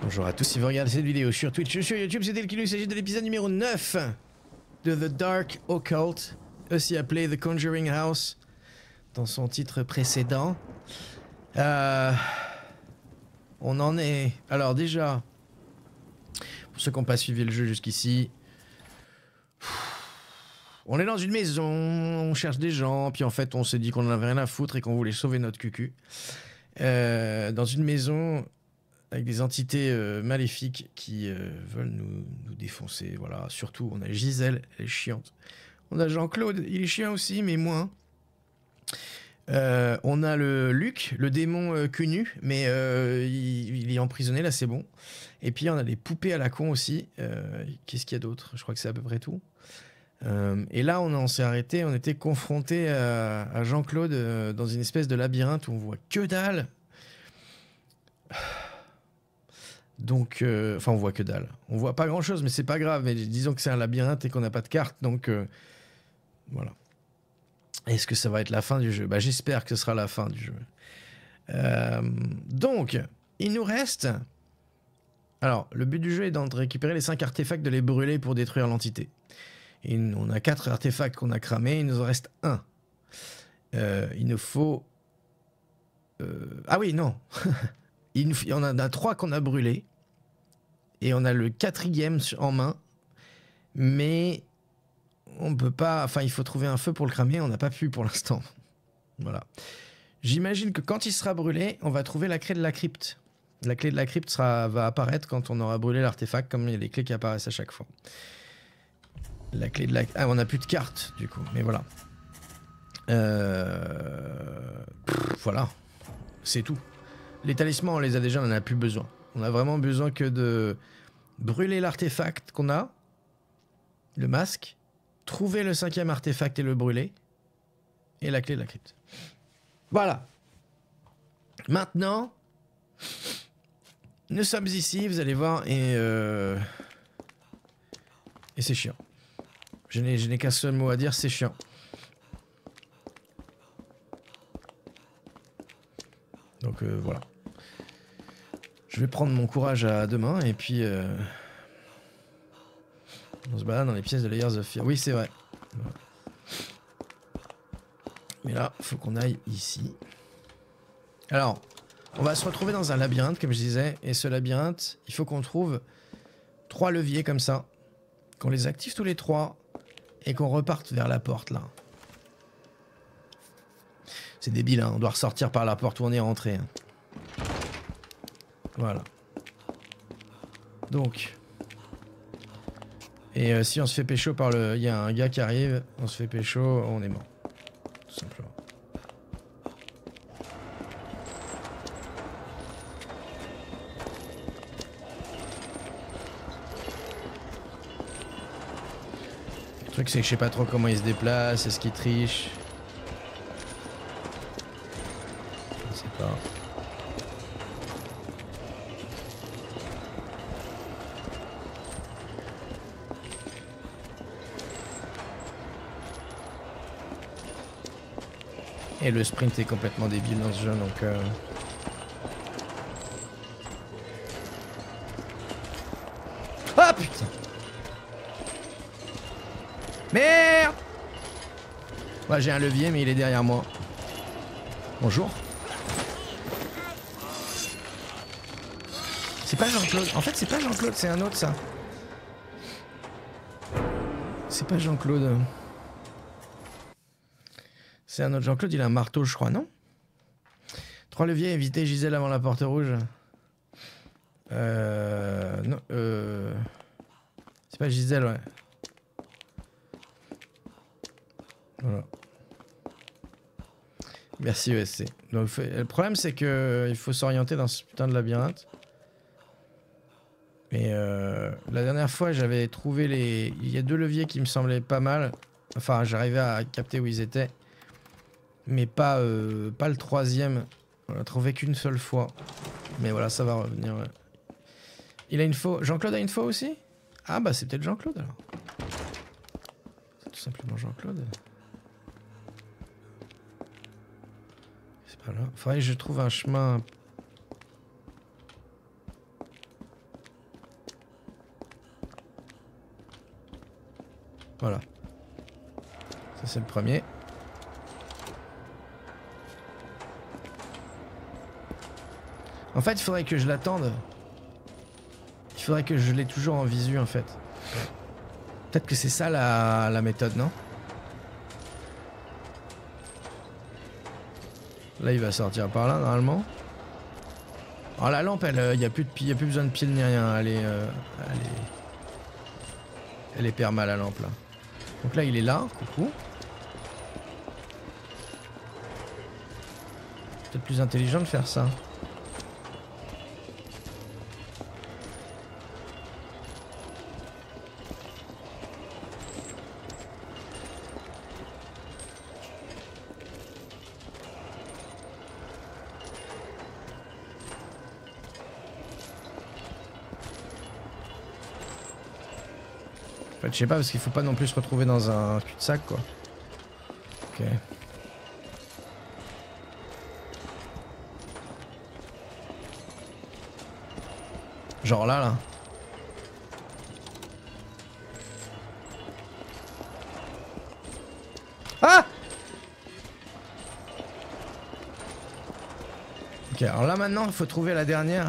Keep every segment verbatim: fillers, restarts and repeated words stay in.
Bonjour à tous, si vous regardez cette vidéo sur Twitch ou sur YouTube, c'était le Kilo, il s'agit de l'épisode numéro neuf de The Dark Occult, aussi appelé The Conjuring House, dans son titre précédent. Euh, on en est... Alors déjà, pour ceux qui n'ont pas suivi le jeu jusqu'ici, on est dans une maison, on cherche des gens, puis en fait on s'est dit qu'on en avait rien à foutre et qu'on voulait sauver notre cucu. Euh, dans une maison... avec des entités euh, maléfiques qui euh, veulent nous, nous défoncer. Voilà, surtout, on a Gisèle, elle est chiante. On a Jean-Claude, il est chiant aussi, mais moins. Euh, on a le Luc, le démon euh, cul nu, mais euh, il, il est emprisonné, là, c'est bon. Et puis, on a des poupées à la con aussi. Euh, Qu'est-ce qu'il y a d'autre? Je crois que c'est à peu près tout. Euh, et là, on, on s'est arrêté, on était confronté à, à Jean-Claude euh, dans une espèce de labyrinthe où on voit que dalle. Donc, euh, enfin, on voit que dalle. On voit pas grand chose, mais c'est pas grave. Mais disons que c'est un labyrinthe et qu'on n'a pas de carte, donc euh, voilà. Est-ce que ça va être la fin du jeu? Bah, j'espère que ce sera la fin du jeu. Euh, donc, il nous reste. Alors, le but du jeu est de récupérer les cinq artefacts, de les brûler pour détruire l'entité. Et on a quatre artefacts qu'on a cramés, il nous en reste un. Euh, il nous faut. Euh... Ah oui, non. il nous... Il y en a trois qu'on a brûlés. Et on a le quatrième en main, mais on peut pas... Enfin, il faut trouver un feu pour le cramer, on n'a pas pu pour l'instant. Voilà. J'imagine que quand il sera brûlé, on va trouver la clé de la crypte. La clé de la crypte sera, va apparaître quand on aura brûlé l'artefact, comme il y a les clés qui apparaissent à chaque fois. La clé de la... Ah, on n'a plus de carte, du coup, mais voilà. Euh... Pff, voilà. C'est tout. Les talismans, on les a déjà, on n'en a plus besoin. On a vraiment besoin que de... brûler l'artefact qu'on a, le masque, trouver le cinquième artefact et le brûler, et la clé de la crypte. Voilà. Maintenant, nous sommes ici, vous allez voir, et euh... et c'est chiant. Je n'ai qu'un seul mot à dire, c'est chiant. Donc euh, voilà. Je vais prendre mon courage à deux mains et puis euh... on se balade dans les pièces de Layers of Fear. Oui, c'est vrai. Voilà. Mais là, faut qu'on aille ici. Alors, on va se retrouver dans un labyrinthe, comme je disais. Et ce labyrinthe, il faut qu'on trouve trois leviers comme ça. Qu'on les active tous les trois. Et qu'on reparte vers la porte, là. C'est débile, hein. On doit ressortir par la porte où on est rentré. Hein. Voilà. Donc. Et euh, si on se fait pécho par le... Il y a un gars qui arrive, on se fait pécho, on est mort. Tout simplement. Le truc c'est que je sais pas trop comment il se déplace, est-ce qu'il triche? Je sais pas. Et le sprint est complètement débile dans ce jeu, donc... Euh... Ah putain! Merde! Ouais, j'ai un levier, mais il est derrière moi. Bonjour. C'est pas Jean-Claude. En fait, c'est pas Jean-Claude, c'est un autre, ça. C'est pas Jean-Claude. C'est un autre Jean-Claude, il a un marteau, je crois, non? Trois leviers, éviter Gisèle avant la porte rouge. Euh... Non, euh... C'est pas Gisèle, ouais. Voilà. Merci E S C. Donc, le problème, c'est que il faut s'orienter dans ce putain de labyrinthe. Mais euh, la dernière fois, j'avais trouvé les... Il y a deux leviers qui me semblaient pas mal. Enfin, j'arrivais à capter où ils étaient. Mais pas, euh, pas le troisième. On l'a trouvé qu'une seule fois. Mais voilà, ça va revenir. Ouais. Il a une faux. Jean-Claude a une faux aussi? Ah bah c'est peut-être Jean-Claude alors. C'est tout simplement Jean-Claude. C'est pas là. Faudrait que je trouve un chemin Voilà. Ça c'est le premier. En fait, il faudrait que je l'attende. Il faudrait que je l'ai toujours en visu en fait. Peut-être que c'est ça la, la méthode, non? Là, il va sortir par là normalement. Alors la lampe, il n'y a, a plus besoin de pile ni rien. Elle est, euh, elle est, elle est perma la lampe là. Donc là, il est là. Coucou. Peut-être plus intelligent de faire ça. En fait, je sais pas, parce qu'il faut pas non plus se retrouver dans un cul-de-sac, quoi. Ok. Genre là, là. Ah! Ok, alors là, maintenant, il faut trouver la dernière.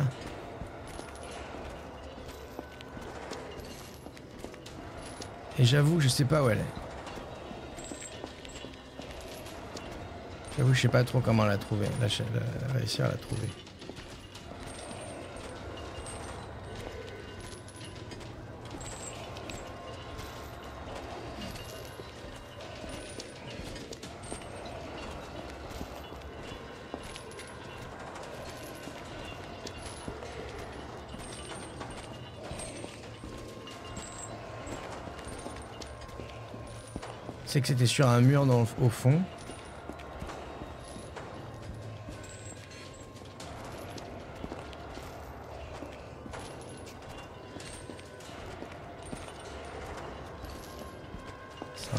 Et j'avoue, je sais pas où elle est. J'avoue, je sais pas trop comment la trouver. Là, je vais réussir à la trouver. C'est que c'était sur un mur dans le, au fond. Ça.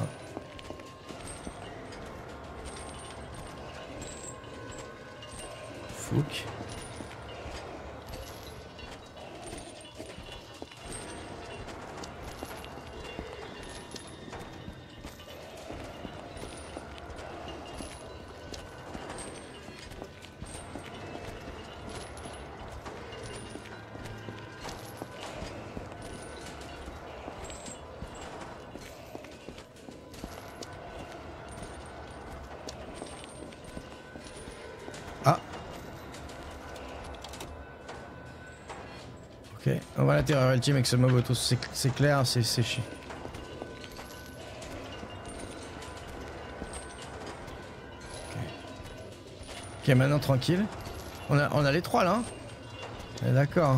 Fouque. Ah. Ok, on va la terreur ultime avec ce mob auto, c'est clair, c'est chiant. Ok. Ok, maintenant tranquille. On a, on a les trois là. Hein, d'accord.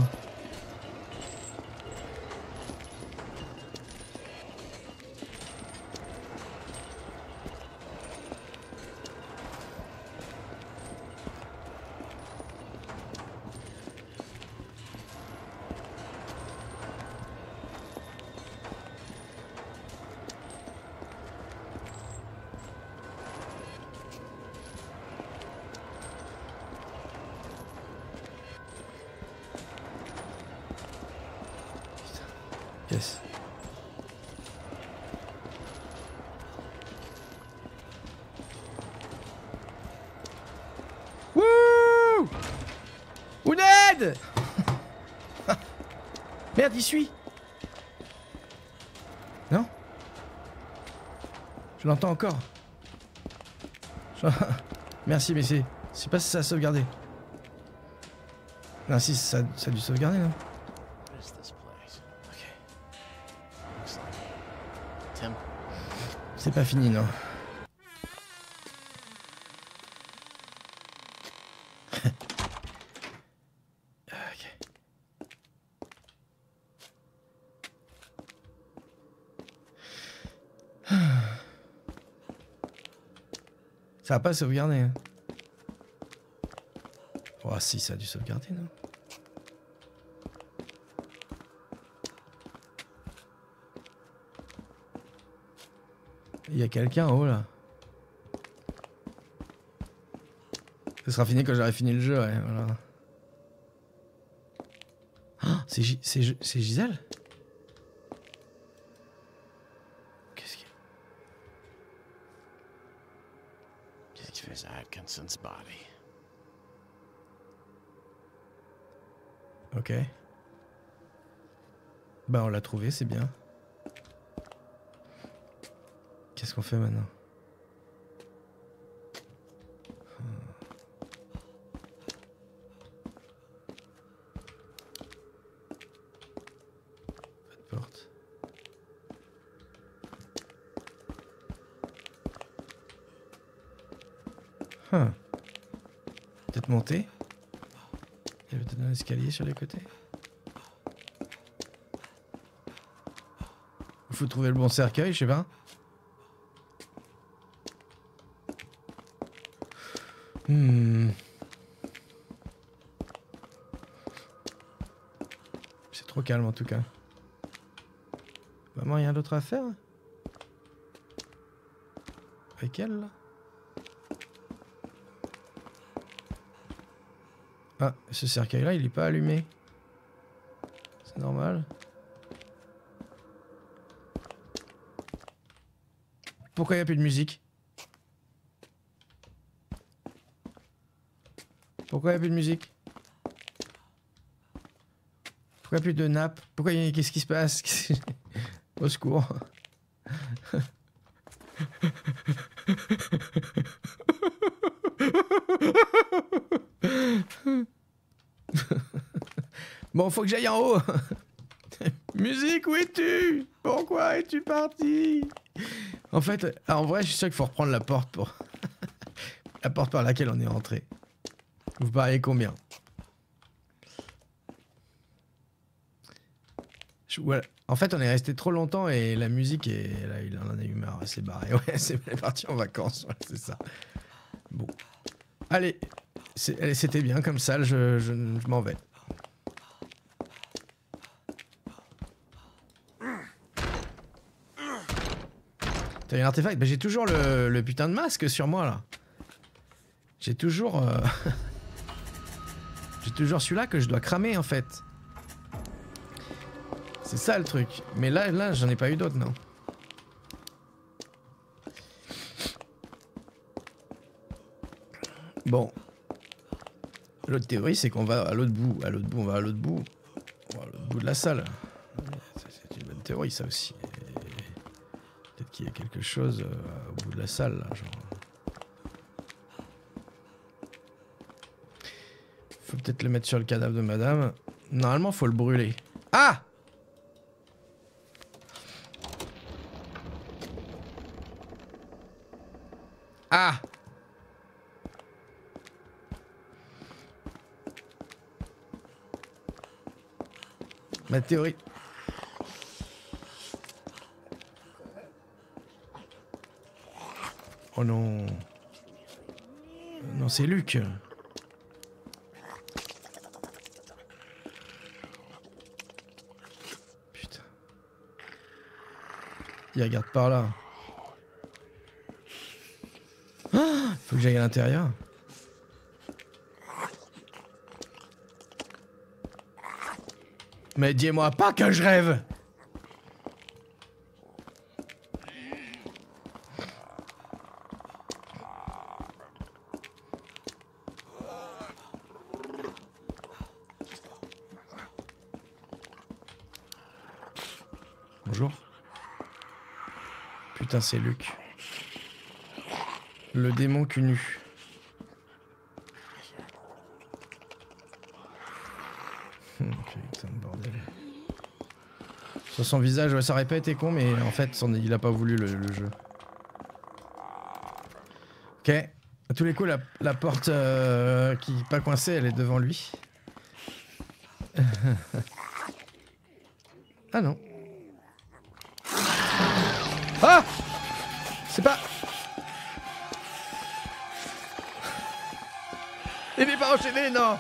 Yes. Wouh! Ouned! Merde, il suit. Non? Je l'entends encore. Je... Merci, mais c'est... C'est pas si ça a sauvegardé. Non, si, ça, ça a dû sauvegarder, non? C'est pas fini, non. Ok. Ça a pas sauvegardé. Hein. Oh si, ça a dû sauvegarder, non? Il y a quelqu'un en haut là. Ce sera fini quand j'aurai fini le jeu, ouais, voilà. Oh, c'est Gisèle? Qu'est-ce Anson's body. Ok. Bah on l'a trouvé, c'est bien. Qu'est-ce qu'on fait maintenant? Pas de porte. Huh. Peut-être monter? Il y a peut-être un escalier sur les côtés. Il faut trouver le bon cercueil, je sais pas. Hmm. C'est trop calme en tout cas. Vraiment rien d'autre à faire? Avec elle là? Ah, ce cercueil là il est pas allumé. C'est normal. Pourquoi il n'y a plus de musique? Pourquoi il n'y a plus de musique? Pourquoi il n'y a plus de nappe? Pourquoi il y a... Qu'est-ce qui se passe? Au secours. Bon, faut que j'aille en haut. Musique, où es-tu? Pourquoi es-tu parti? En fait, en vrai, je suis sûr qu'il faut reprendre la porte pour... la porte par laquelle on est rentré. Vous pariez combien? Je... Voilà. En fait, on est resté trop longtemps et la musique, est... là, il en a eu marre, c'est barré. Ouais, c'est parti en vacances, ouais, c'est ça. Bon. Allez, c'était bien comme ça, je, je, je m'en vais. T'as eu un artefact? Bah, j'ai toujours le, le putain de masque sur moi, là. J'ai toujours... Euh... j'ai toujours celui-là que je dois cramer, en fait. C'est ça, le truc. Mais là, là j'en ai pas eu d'autres, non. Bon. L'autre théorie, c'est qu'on va à l'autre bout. À l'autre bout, on va à l'autre bout. On va à l'autre bout de la salle. C'est une bonne théorie, ça aussi. Peut-être qu'il y a quelque chose euh, au bout de la salle, là, genre... Faut peut-être le mettre sur le cadavre de madame. Normalement, faut le brûler. Ah! Ah! Ma théorie. Oh non. Non, c'est Luc. Putain. Il regarde par là. Ah, faut que j'aille à l'intérieur. Mais dis-moi pas que je rêve. Bonjour. Putain, c'est Luc. Le démon cul nu. Putain de bordel. Sur son visage, ouais, ça aurait pas été con, mais en fait, son, il a pas voulu le, le jeu. Ok. À tous les coups, la, la porte euh, qui est pas coincée, elle est devant lui. Ah non. Ah! C'est pas... Il n'est pas enchaîné, non!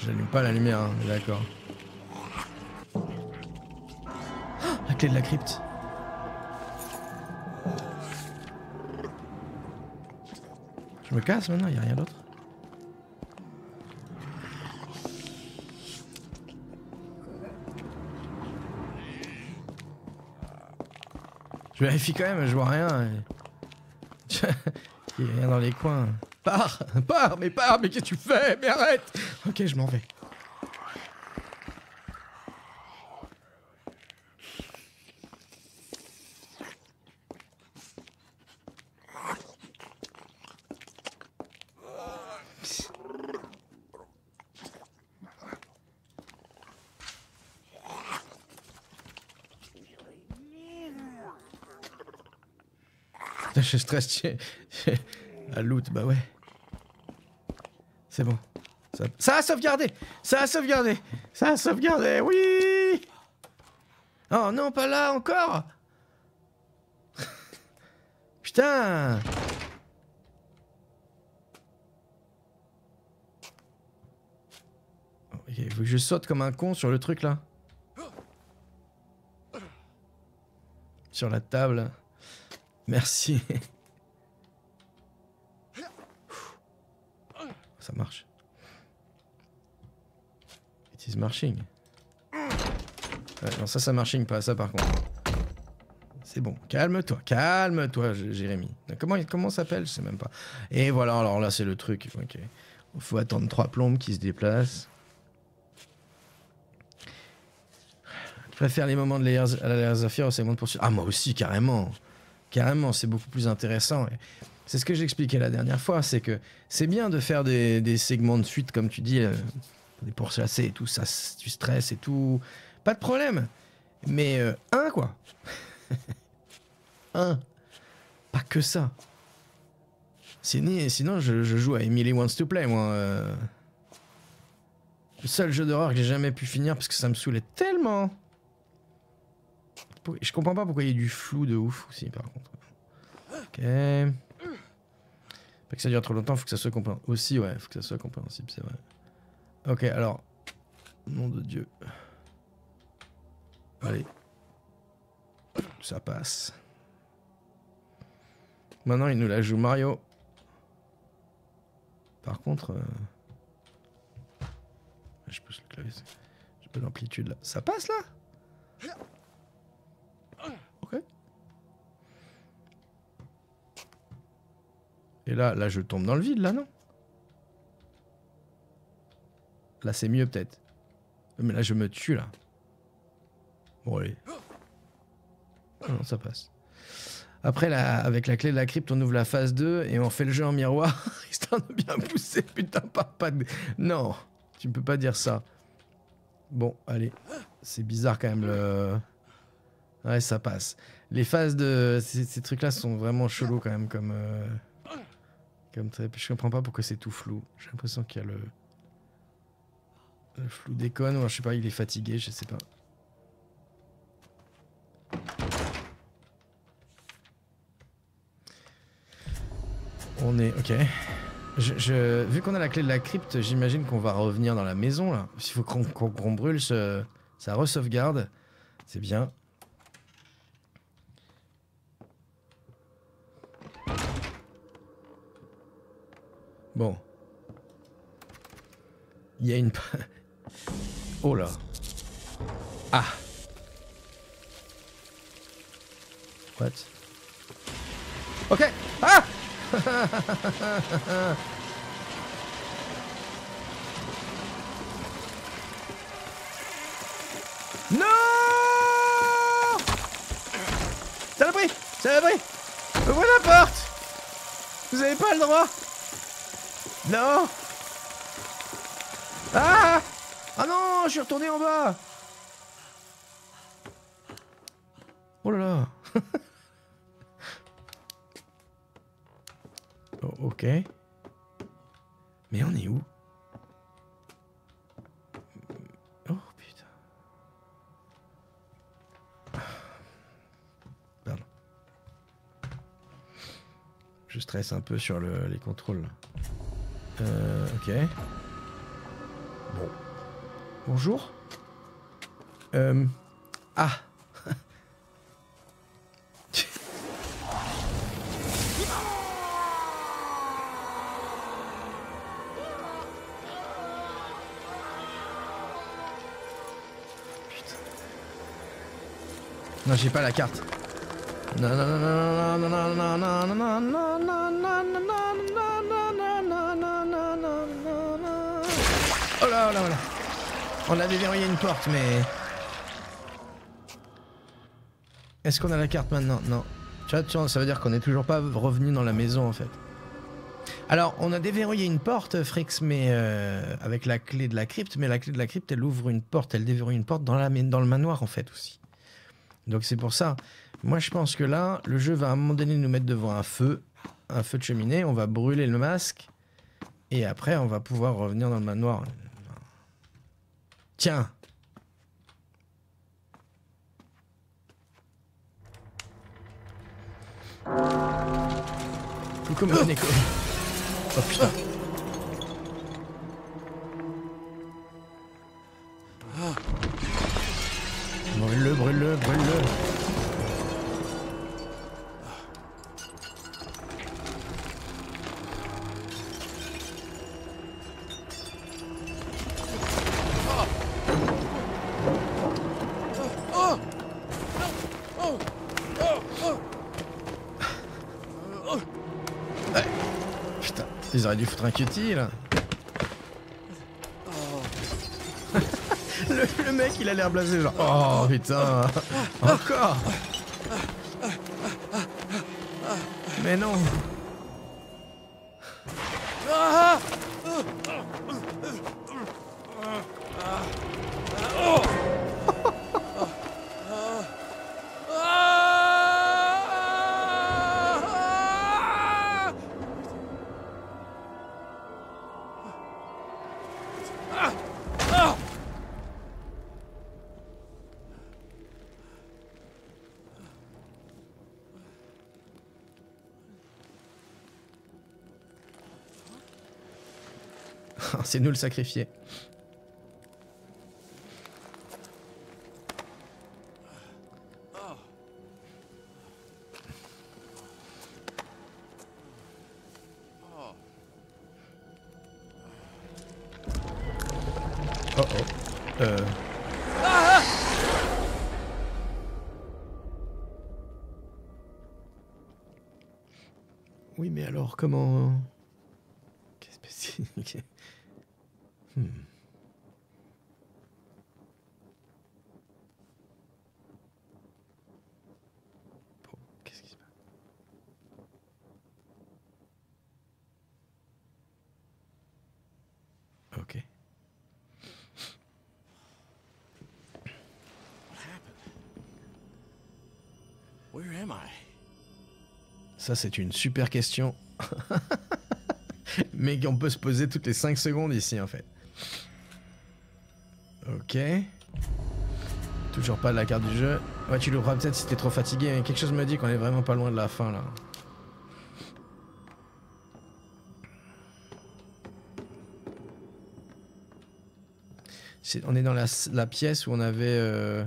J'allume pas la lumière, hein, d'accord. Oh, la clé de la crypte. Je me casse maintenant, il n'y a rien d'autre. Je vérifie quand même, je vois rien. Il n'y a rien dans les coins. Pars, pars, mais pars, mais qu'est-ce que tu fais? Mais arrête! Ok, je m'en vais. Je stresse. La loot, bah ouais. C'est bon. Ça... ça a sauvegardé. Ça a sauvegardé. Ça a sauvegardé, oui. Oh non, pas là encore. Putain. Ok, il faut que je saute comme un con sur le truc là. Sur la table. Merci. Ça marche. It is marching. Ouais, non, ça, ça marching pas, ça par contre. C'est bon. Calme-toi, calme-toi, Jérémy. Comment, comment ça s'appelle? Je sais même pas. Et voilà, alors là, c'est le truc. Ok. Il faut attendre trois plombes qui se déplacent. Je préfère les moments de Layers, à la Layers of Fear, c'est bon de poursuivre. Ah, moi aussi, carrément. Carrément, c'est beaucoup plus intéressant. C'est ce que j'expliquais la dernière fois, c'est que c'est bien de faire des, des segments de fuite, comme tu dis, euh, des pourchasser et tout, ça, tu stresses et tout. Pas de problème. Mais euh, un, quoi. un. Pas que ça. Sinon, sinon je, je joue à Emily Wants to Play, moi. Euh... Le seul jeu d'horreur que j'ai jamais pu finir parce que ça me saoulait tellement. Je comprends pas pourquoi il y a du flou de ouf aussi, par contre. Ok. Pas que ça dure trop longtemps, faut que ça soit compréhensible. Aussi, ouais, faut que ça soit compréhensible, c'est vrai. Ok, alors. Nom de Dieu. Allez. Ça passe. Maintenant, il nous la joue Mario. Par contre... Euh... Je pousse le clavier. J'ai pas l'amplitude là. Ça passe là? Ok. Et là, là, je tombe dans le vide, là, non? Là, c'est mieux, peut-être. Mais là, je me tue, là. Bon, allez. Ah non, ça passe. Après, là, avec la clé de la crypte, on ouvre la phase deux et on fait le jeu en miroir. Histoire de bien pousser, putain, pas, pas de... Non, tu peux pas dire ça. Bon, allez. C'est bizarre, quand même, le... Ouais, ça passe. Les phases de... Ces, ces trucs-là sont vraiment chelous, quand même, comme... Euh... Comme très... Je comprends pas pourquoi c'est tout flou. J'ai l'impression qu'il y a le... Le flou déconne, ou je sais pas, il est fatigué, je sais pas. On est... Ok. Je, je... Vu qu'on a la clé de la crypte, j'imagine qu'on va revenir dans la maison, là. Il faut qu'on qu'on qu'on brûle ce... Ça re-sauvegarde. C'est bien. Bon. Il y a une... Oh là. Ah. What? Ok. Ah. Non. Ça l'a pris. Ça l'a pris. Ouvrez la porte. Vous avez pas le droit. Non. Ah. Ah non, je suis retourné en bas. Oh là là. Oh, ok. Mais on est où? Oh putain. Pardon. Je stresse un peu sur le, les contrôles. Euh, ok. Bon. Bonjour. Euh... Ah. Non, j'ai pas la carte. Non, non, non, non, non, non, non, non, non, non, non, non, non, non, non, non, non, non, non, non. Oh là, oh là, oh là. On avait verrouillé une porte, mais... Est-ce qu'on a la carte maintenant? Non. Tu vois, tu vois, ça veut dire qu'on n'est toujours pas revenu dans la maison, en fait. Alors, on a déverrouillé une porte, Frix, mais euh, avec la clé de la crypte, mais la clé de la crypte, elle ouvre une porte, elle déverrouille une porte dans, la, dans le manoir, en fait, aussi. Donc c'est pour ça. Moi je pense que là, le jeu va à un moment donné nous mettre devant un feu, un feu de cheminée, on va brûler le masque, et après on va pouvoir revenir dans le manoir. Tiens. Coucou mon écho. Oh putain. Brûle-le, brûle-le, brûle-le. Ouais. Putain, ils auraient dû foutre un cutie là. Le, le mec il a l'air blasé genre oh putain. Encore. Mais non. C'est nous le sacrifier. Oh oh. Euh... Oui, mais alors comment... Qu'est-ce que c'est? Hmm. Bon, qu'est-ce qui se passe? Ok. Ça, c'est une super question. Mais qu'on peut se poser toutes les cinq secondes ici, en fait. Ok. Toujours pas la carte du jeu. Ouais, tu l'ouvras peut-être si t'es trop fatigué. Mais quelque chose me dit qu'on est vraiment pas loin de la fin, là. On est dans la, la pièce où on avait... Euh,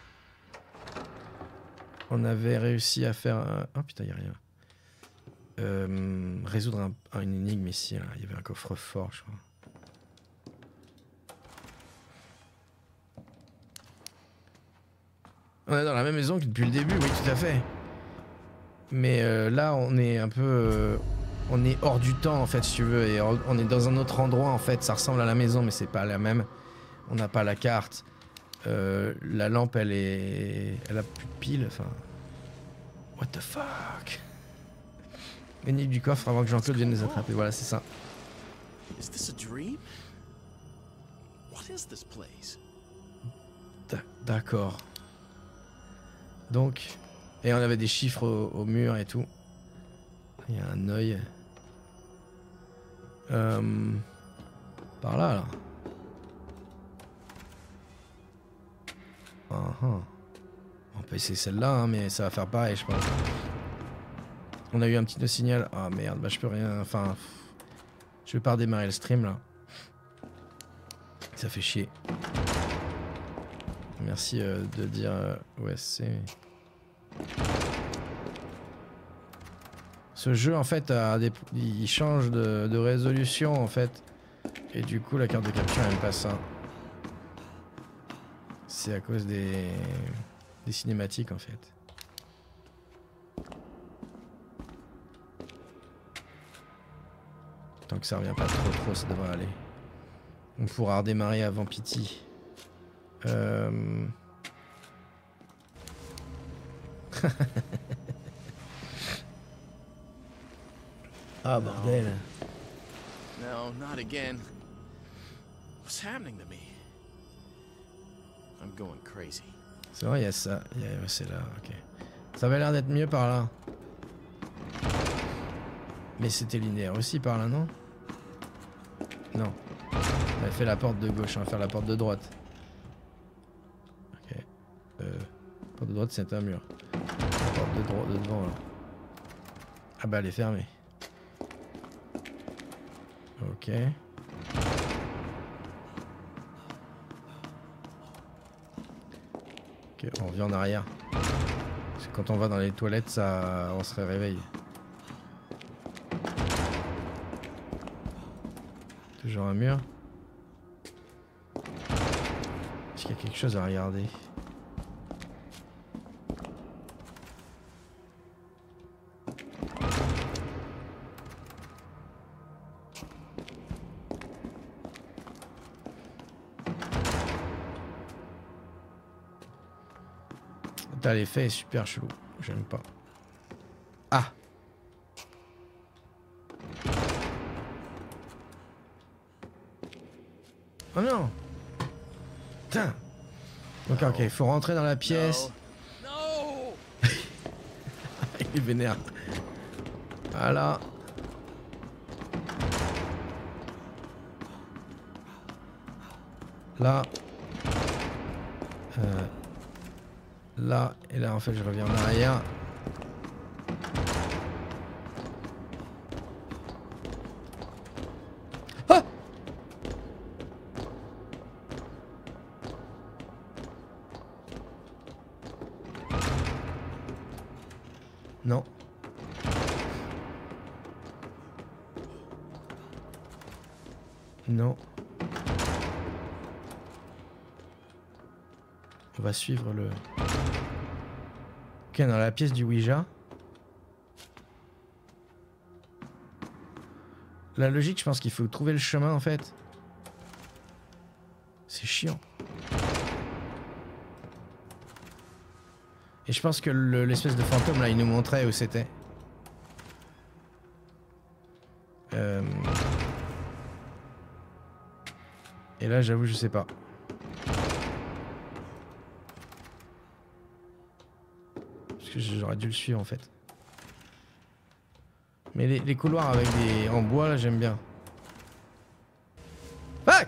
on avait réussi à faire... Un... Oh putain, y'a rien. Euh, résoudre un, un, une énigme ici, là. Il y avait un coffre-fort, je crois. On est dans la même maison que depuis le début, oui, tout à fait. Mais euh, là, on est un peu... Euh, on est hors du temps, en fait, si tu veux. Et on est dans un autre endroit, en fait. Ça ressemble à la maison, mais c'est pas la même. On n'a pas la carte. Euh, la lampe, elle est... Elle a plus de pile, enfin... What the fuck? L'énigme du coffre avant que Jean-Claude vienne les attraper. Voilà, c'est ça. D'accord. Donc... Et on avait des chiffres au, au mur et tout. Il y a un œil. Euh, par là, là. Uh -huh. On peut essayer celle-là, hein, mais ça va faire pareil, je pense. On a eu un petit no signal. Ah merde, bah je peux rien. Enfin, je vais pas redémarrer le stream là. Ça fait chier. Merci euh, de dire euh, ouais c'est. Ce jeu en fait a des... il change de, de résolution en fait. Et du coup la carte de capture aime pas ça. C'est à cause des... des cinématiques en fait. Tant que ça revient pas trop trop ça devrait aller. On pourra redémarrer avant Pity. Euh... ah bordel. No, not again. What's happening to me? I'm going crazy. C'est vrai, il y a ça. Il y a... C'est là, ok. Ça avait l'air d'être mieux par là. Mais c'était linéaire aussi par là, non? Non. On a fait la porte de gauche, on va faire la porte de droite. Ok. Euh... La porte de droite, c'est un mur. La porte de, droite de devant, là. Ah bah, elle est fermée. Ok. Ok, on revient en arrière. Parce que quand on va dans les toilettes, ça, on se réveille. Toujours un mur. Est-ce qu'il y a quelque chose à regarder? Putain, l'effet est super chelou. J'aime pas. Ah! Oh non! Putain! Ok, ok, il faut rentrer dans la pièce. No. No. Il est vénère. Voilà. Là. Euh, là. Et là, en fait, je reviens en arrière. Ah! Non. Non. On va suivre le... Ok, dans la pièce du Ouija. La logique, je pense qu'il faut trouver le chemin en fait. C'est chiant. Et je pense que l'espèce de fantôme là, il nous montrait où c'était. Euh... Et là, j'avoue, je sais pas. Parce que j'aurais dû le suivre en fait. Mais les, les couloirs avec des en bois là, j'aime bien. Fuck!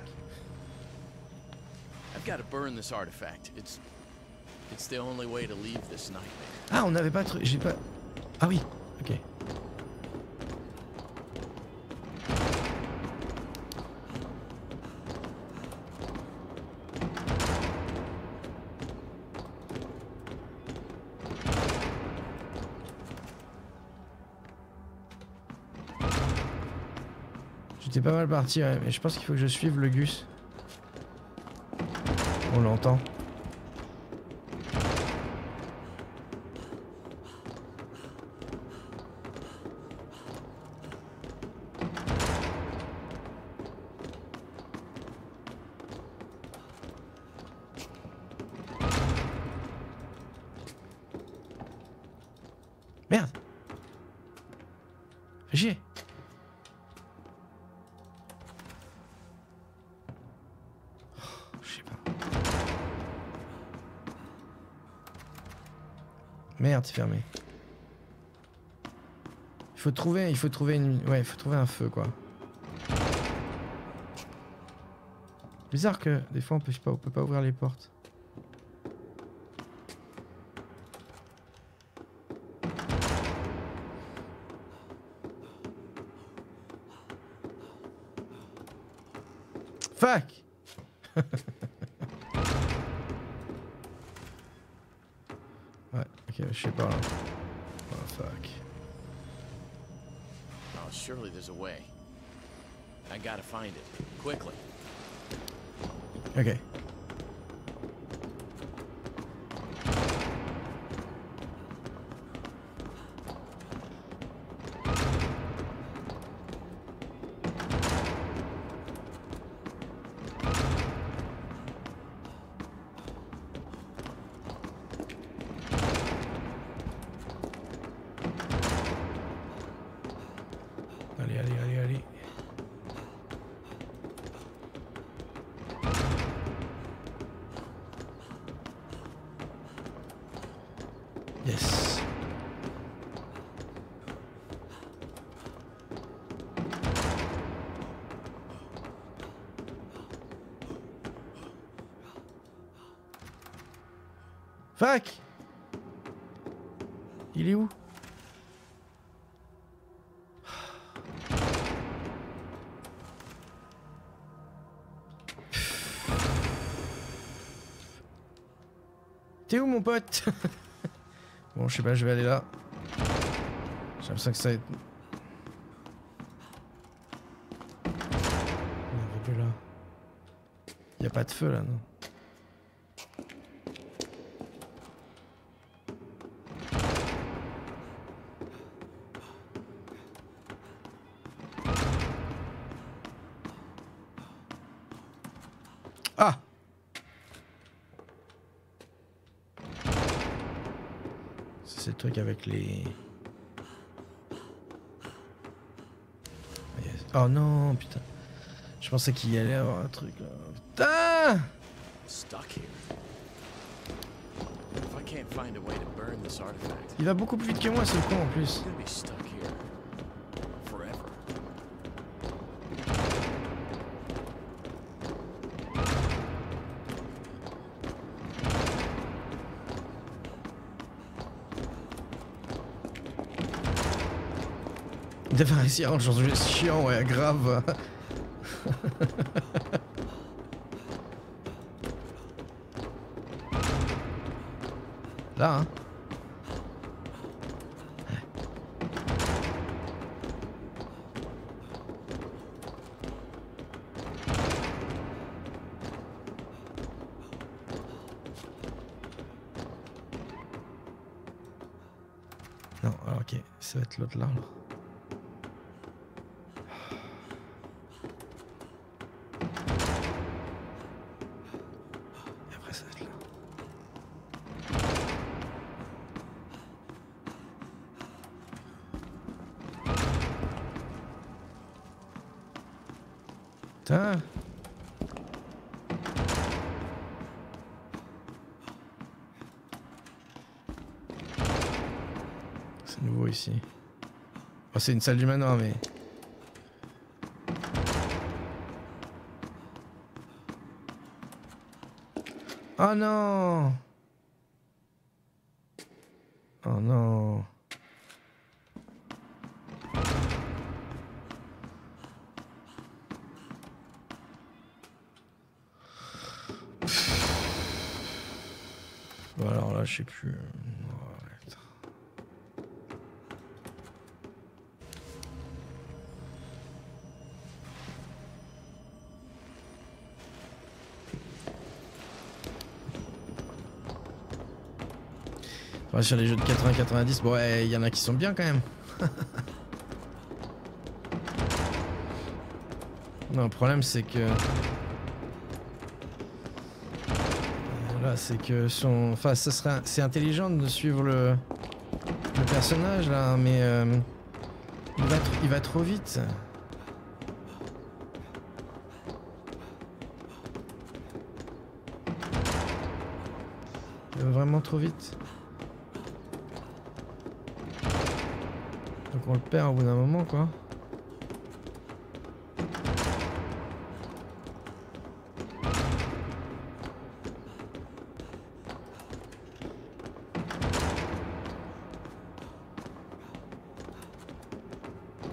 I've got to burn this artifact. It's it's the only way to leave this nightmare. Ah, on n'avait pas de... J'ai pas... Ah oui, ok. J'étais pas mal parti, ouais, mais je pense qu'il faut que je suive le Gus. On l'entend. Merde. Fais chier. Oh, je sais pas. Merde, c'est fermé. Il faut trouver, il faut trouver une... Ouais, il faut trouver un feu, quoi. Bizarre que des fois on peut pas, on peut pas ouvrir les portes. Fuck! Ouais, ok, je sais pas là. Oh fuck. Oh, surely there's a way. I gotta find it. Quickly. Ok. Allez, allez, allez, allez. Yes. Fuck. Il est où? T'es où mon pote? Bon, je sais pas, je vais aller là. J'ai l'impression que ça va être... Il y a là. Il n'y a pas de feu là, non? Ah! C'est le truc avec les... Oh non, putain. Je pensais qu'il y allait avoir un truc là. Putain! Stuck here. If I can't find a way to burn this artifact, Il va beaucoup plus vite que moi ce con en plus. I'm gonna be stuck here forever. Il devrait réussir à changer chiant, ouais, grave. Là, hein. Non, alors ok, ça va être l'autre là. Alors. Et après ça va être là. Putain. C'est nouveau ici. Oh, c'est une salle du manoir, mais... Oh non! Oh non! Bon alors là, je sais plus. Ouais. Ouais, sur les jeux de quatre-vingts quatre-vingt-dix, bon, ouais, il y en a qui sont bien quand même. Non, le problème c'est que... Là, c'est que son... Enfin, ça serait... C'est intelligent de suivre le... Le personnage là, mais... Euh... Il, va tr... il va trop vite. Il va vraiment trop vite. Donc on le perd au bout d'un moment, quoi.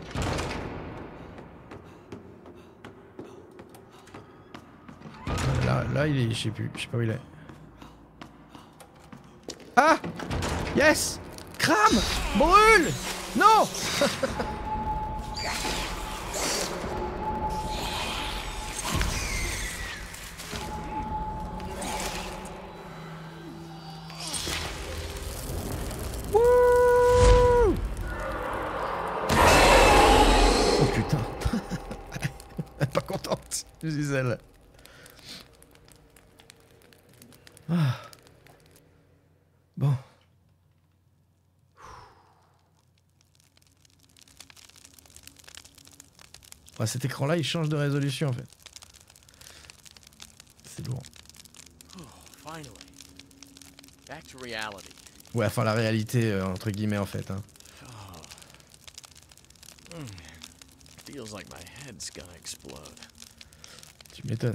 Là, Là, là, il est... Je sais plus. Je sais pas où il est. Ah! Yes! Crame! Brûle! Non! Wouh! Oh putain. Elle est pas contente, Gisèle. Ah. Bon. Ouais, cet écran-là, il change de résolution en fait. C'est lourd. Oh, finally. Back to reality. Ouais, enfin la réalité euh, entre guillemets en fait. Hein. Oh. Mm. Feels like my head's gonna explode. Tu m'étonnes.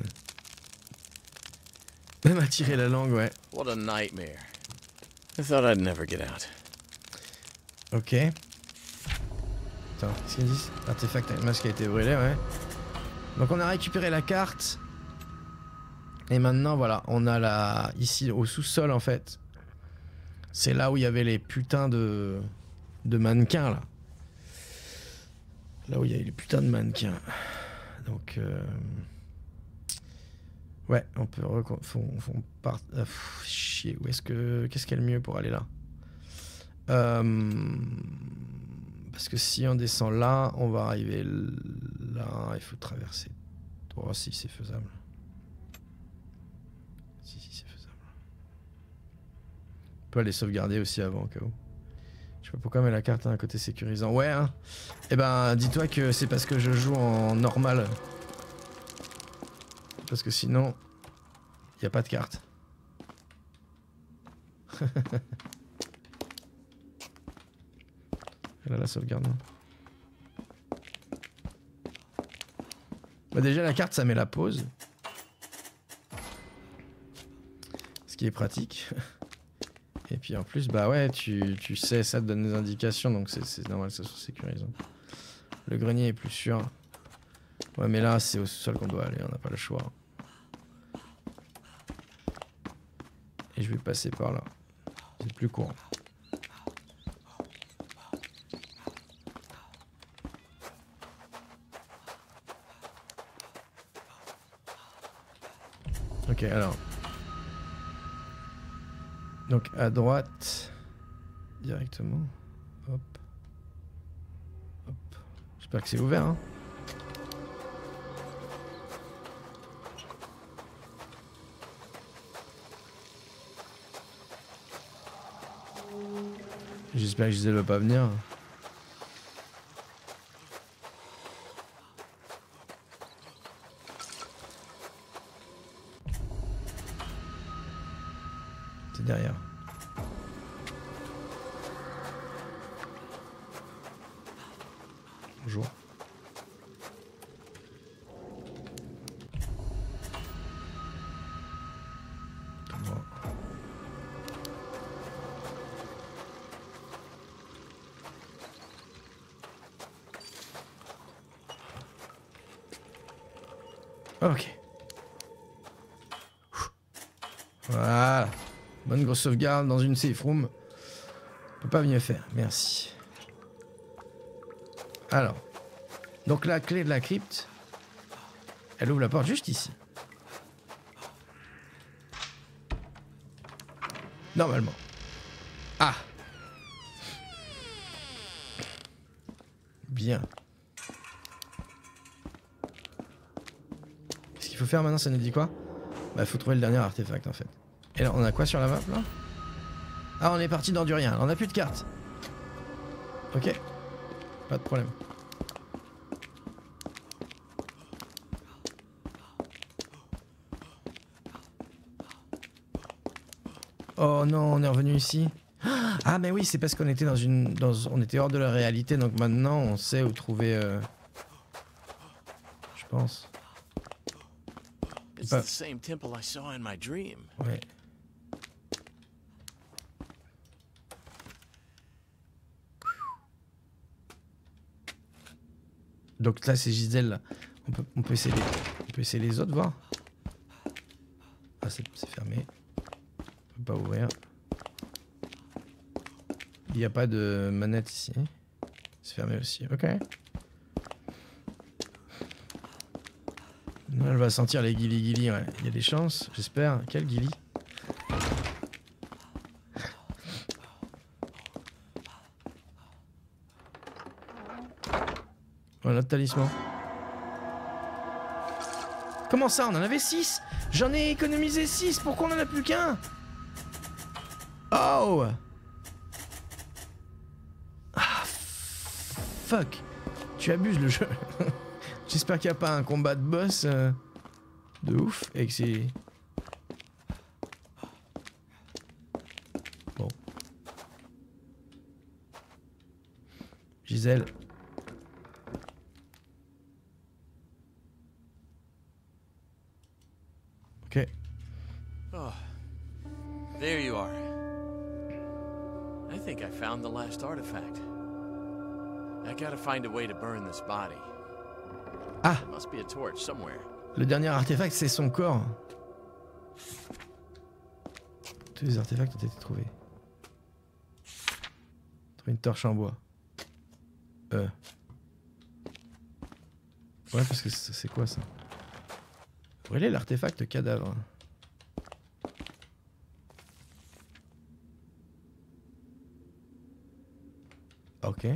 Même à tirer la langue, ouais. What a nightmare. I thought I'd never get out. Ok. Attends, qu'est-ce qu'ils disent? Artefact, le masque a été brûlé, ouais. Donc on a récupéré la carte. Et maintenant, voilà, on a la... Ici, au sous-sol, en fait. C'est là où il y avait les putains de... de mannequins, là. Là où il y avait les putains de mannequins. Donc... Euh... Ouais, on peut... Recon... Faut, faut part... ah, pff, chier, où est-ce que... Qu'est-ce qu'il y a le mieux pour aller là? Euh... Parce que si on descend là, on va arriver là. Il faut traverser. Oh, si, c'est faisable. Si, si, c'est faisable. On peut aller sauvegarder aussi avant, au cas où. Je sais pas pourquoi, mais la carte a un côté sécurisant. Ouais, hein. Eh ben, dis-toi que c'est parce que je joue en normal. Parce que sinon, il n'y a pas de carte. Elle a la sauvegarde. Bah déjà la carte ça met la pause. Ce qui est pratique. Et puis en plus bah ouais tu, tu sais ça te donne des indications donc c'est normal ça soit sécurisant. Le grenier est plus sûr. Ouais mais là c'est au sol qu'on doit aller, on n'a pas le choix. Et je vais passer par là. C'est plus court. Ok, alors. Donc à droite. Directement. Hop. Hop. J'espère que c'est ouvert, hein. J'espère que Gisèle va pas venir. C'est derrière. Bonjour. Bon. Ok. Voilà. Bonne grosse sauvegarde dans une safe room. On peut pas mieux faire. Merci. Alors. Donc la clé de la crypte. Elle ouvre la porte juste ici. Normalement. Ah. Bien. Qu'est-ce qu'il faut faire maintenant? Ça nous dit quoi? Bah, il faut trouver le dernier artefact en fait. Et là, on a quoi sur la map là? Ah, on est parti dans du rien. On n'a plus de carte. Ok. Pas de problème. Oh non, on est revenu ici. Ah mais oui, c'est parce qu'on était dans une, dans, on était hors de la réalité, donc maintenant on sait où trouver. Euh, je pense. It's the same temple I saw in my dream. Ouais. Donc là c'est Gisèle là. On peut, on peut essayer les, on peut essayer les autres voir. Ah, c'est fermé. On peut pas ouvrir. Il n'y a pas de manette ici. C'est fermé aussi. Ok. Elle va sentir les guilis guilis, ouais. Il y a des chances, j'espère. Quel guili? Oh, notre talisman. Comment ça? On en avait six? J'en ai économisé six. Pourquoi on en a plus qu'un? Oh! Ah, fuck. Tu abuses le jeu. J'espère qu'il n'y a pas un combat de boss euh, de ouf et que c'est... Bon. Gisèle. Ok. Oh, there you are. I think I found the last artifact. I gotta find a way to burn this body. Ah! There must be a torch somewhere. Le dernier artefact, c'est son corps. Tous les artefacts ont été trouvés. Trouver une torche en bois. Euh. Ouais, parce que c'est quoi ça? Brûler l'artefact cadavre. Ok.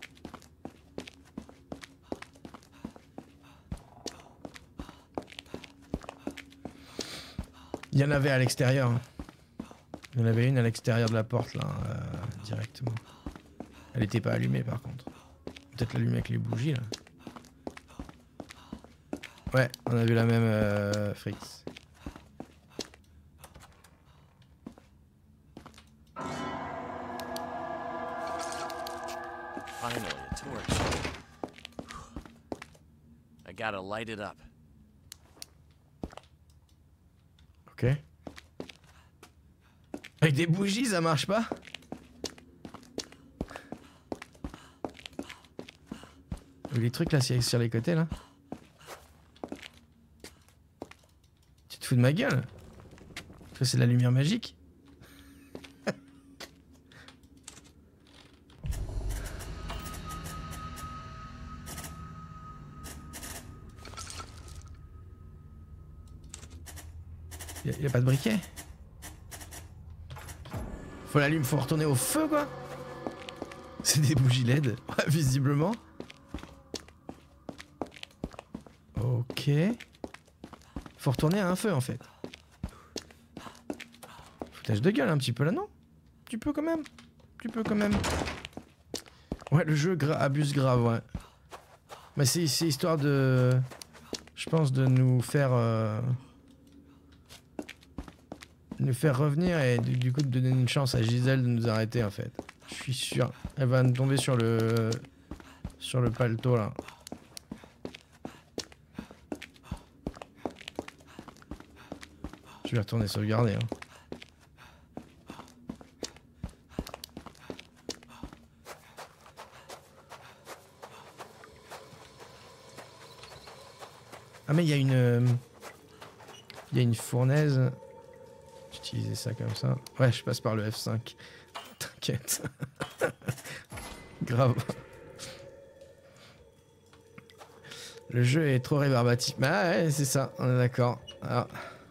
Il y en avait à l'extérieur. Il y en avait une à l'extérieur de la porte, là, euh, directement. Elle n'était pas allumée, par contre. Peut-être l'allumer avec les bougies, là. Ouais, on a vu la même euh, Fritz. Finally, a torch. I gotta light it up. Ok. Avec des bougies, ça marche pas? Les trucs là sur les côtés là. Tu te fous de ma gueule? Ça c'est de la lumière magique. Il y a pas de briquet? Faut l'allumer, faut retourner au feu quoi? C'est des bougies L E D, ouais, visiblement. Ok. Faut retourner à un feu en fait. Foutage de gueule un petit peu là, non? Tu peux quand même. Tu peux quand même. Ouais, le jeu gra abuse grave, ouais. Mais c'est histoire de... Je pense de nous faire... Euh... nous faire revenir et du, du coup de donner une chance à Gisèle de nous arrêter en fait. Je suis sûr. Elle va nous tomber sur le... sur le paletot là. Je vais retourner sauvegarder. Hein. Ah mais il y a une... Il y a une fournaise. J'utilisais ça comme ça. Ouais, je passe par le F cinq. T'inquiète. Grave. Le jeu est trop rébarbatif. Mais ah ouais, c'est ça, on est d'accord. Alors...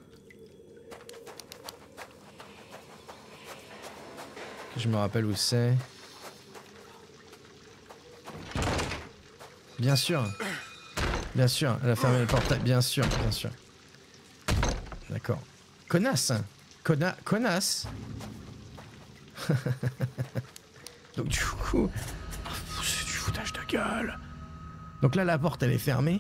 Je me rappelle où c'est. Bien sûr. Bien sûr, elle a fermé le portail. Bien sûr, bien sûr. D'accord. Connasse. Conna connasse. Donc du coup... C'est du foutage de gueule. Donc là, la porte, elle est fermée.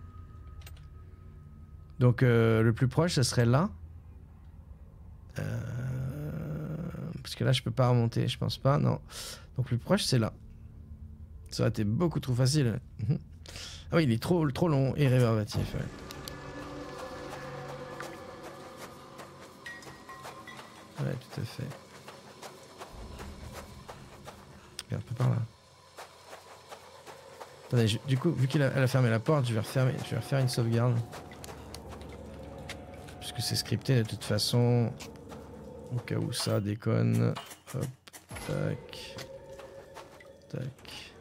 Donc euh, le plus proche, ce serait là. Euh... Parce que là, je peux pas remonter, je pense pas, non. Donc le plus proche, c'est là. Ça aurait été beaucoup trop facile. Ah oui, il est trop, trop long et rébarbatif. Ouais. Ouais, tout à fait. Et un peu par là. Attendez, je, du coup, vu qu'elle a, a fermé la porte, je vais refermer, je vais refaire une sauvegarde. Parce puisque c'est scripté de toute façon. Au cas où ça déconne. Hop, tac. Tac.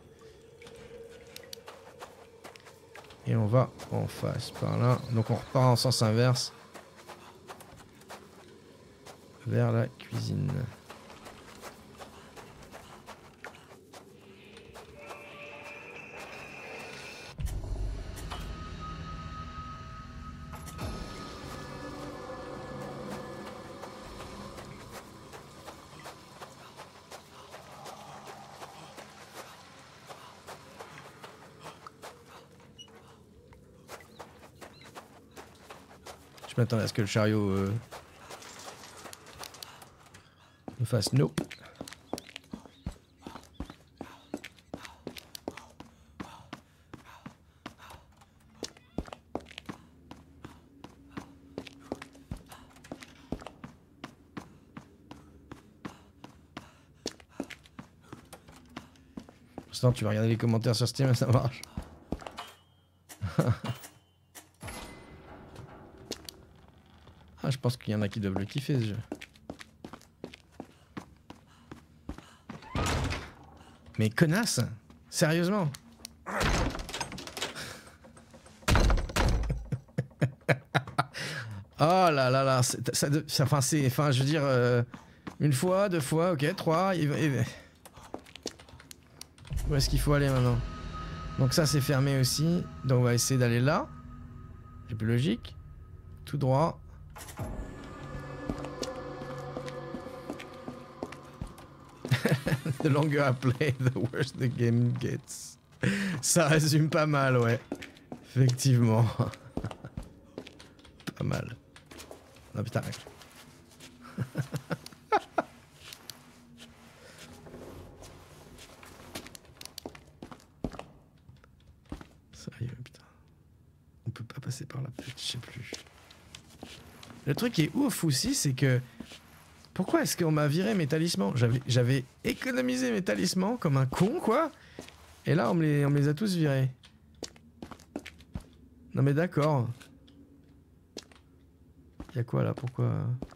Et on va en face par là. Donc on repart en sens inverse. Vers la cuisine. Je m'attendais à ce que le chariot euh, me fasse no. Pour l'instant, tu vas regarder les commentaires sur Steam, ça marche. Ah, je pense qu'il y en a qui doivent le kiffer ce jeu. Mais connasse, sérieusement. Oh là là là, ça, ça, enfin c'est, enfin je veux dire, euh, une fois, deux fois, ok, trois. Et, et... Où est-ce qu'il faut aller maintenant? Donc ça c'est fermé aussi, donc on va essayer d'aller là. C'est plus logique. Tout droit. The longer I play, the worse the game gets. Ça résume pas mal, ouais. Effectivement. Pas mal. Non putain. Sérieux, putain. On peut pas passer par là, peut-être, je sais plus. Le truc qui est ouf aussi, c'est que... Pourquoi est-ce qu'on m'a viré mes talismans? J'avais économisé mes talismans comme un con, quoi. Et là, on me les, on me les a tous virés. Non mais d'accord. Y'a quoi là? Pourquoi?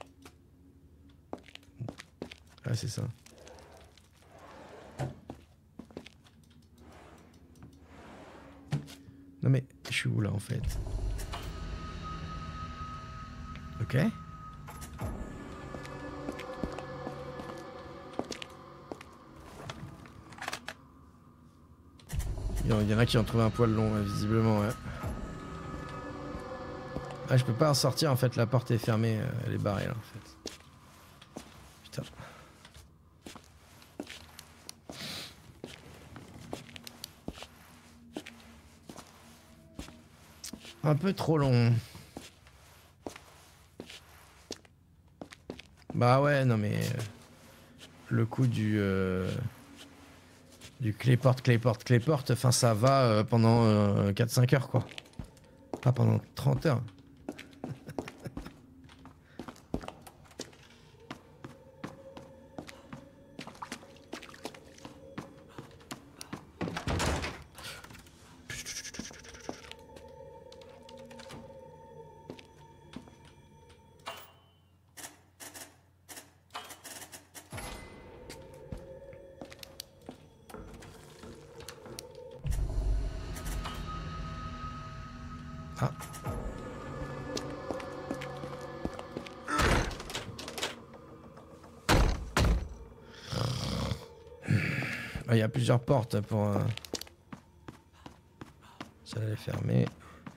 Ah, c'est ça. Non mais, je suis où là en fait? Ok. Il y en a qui ont trouvé un poil long, ouais, visiblement, ouais. Ah, je peux pas en sortir, en fait, la porte est fermée, elle est barrée, là, en fait. Putain. Un peu trop long. Bah ouais, non mais... Euh, le coup du... Euh, du clé-porte, clé-porte, clé-porte, enfin ça va euh, pendant euh, quatre cinq heures, quoi. Pas pendant trente heures. Ah. Il y a plusieurs portes pour... Euh... Ça elle est fermée.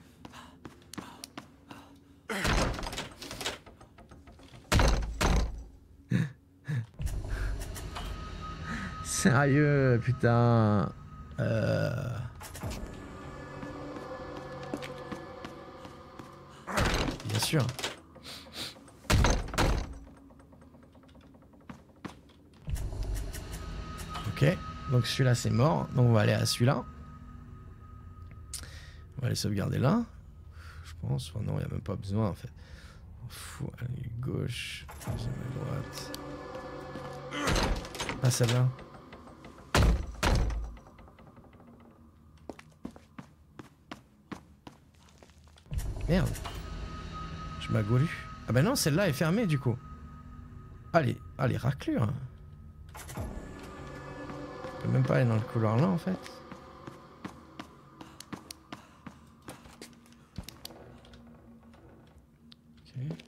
Sérieux, putain. Euh... Bien sûr. Ok, donc celui-là c'est mort, donc on va aller à celui-là. On va aller sauvegarder là. Je pense, enfin, non, il n'y a même pas besoin en fait. On fout, allez, gauche, deuxième à droite. Ah, celle-là. Merde. Je Je m'agoulue. Ah bah non, celle-là est fermée du coup. Allez, allez, raclure. Je peux même pas aller dans le couloir là en fait. Ok.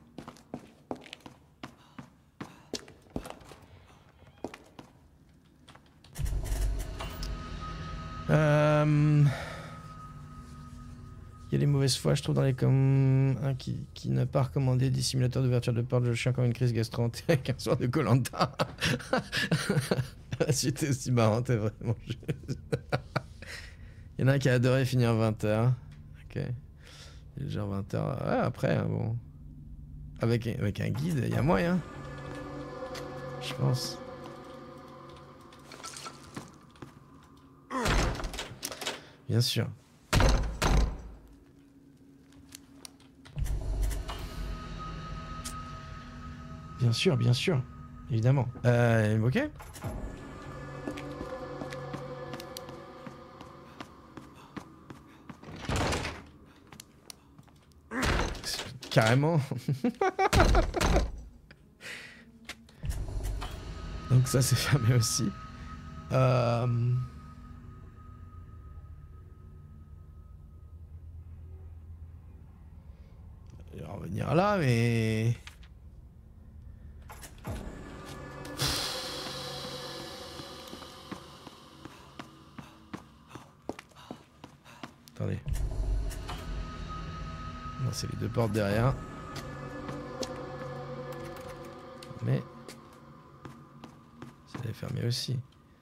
Euh... Il y a des mauvaises fois, je trouve, dans les comme un qui, qui n'a pas recommandé dissimulateur d'ouverture de porte. Je chien comme une crise gastro-entérique un soir de Koh-Lanta. La suite est aussi marrante, est vraiment juste. Il y en a un qui a adoré finir vingt heures. Ok. Il est déjà vingt heures. Ouais, après, hein, bon. Avec, avec un guide, il y a moyen. Je pense. Bien sûr. Bien sûr, bien sûr. Évidemment. Euh, ok. Carrément. Donc ça, c'est fermé aussi. Euh... Il va revenir là, mais... Attendez. Non, c'est les deux portes derrière. Mais... ça est fermé aussi.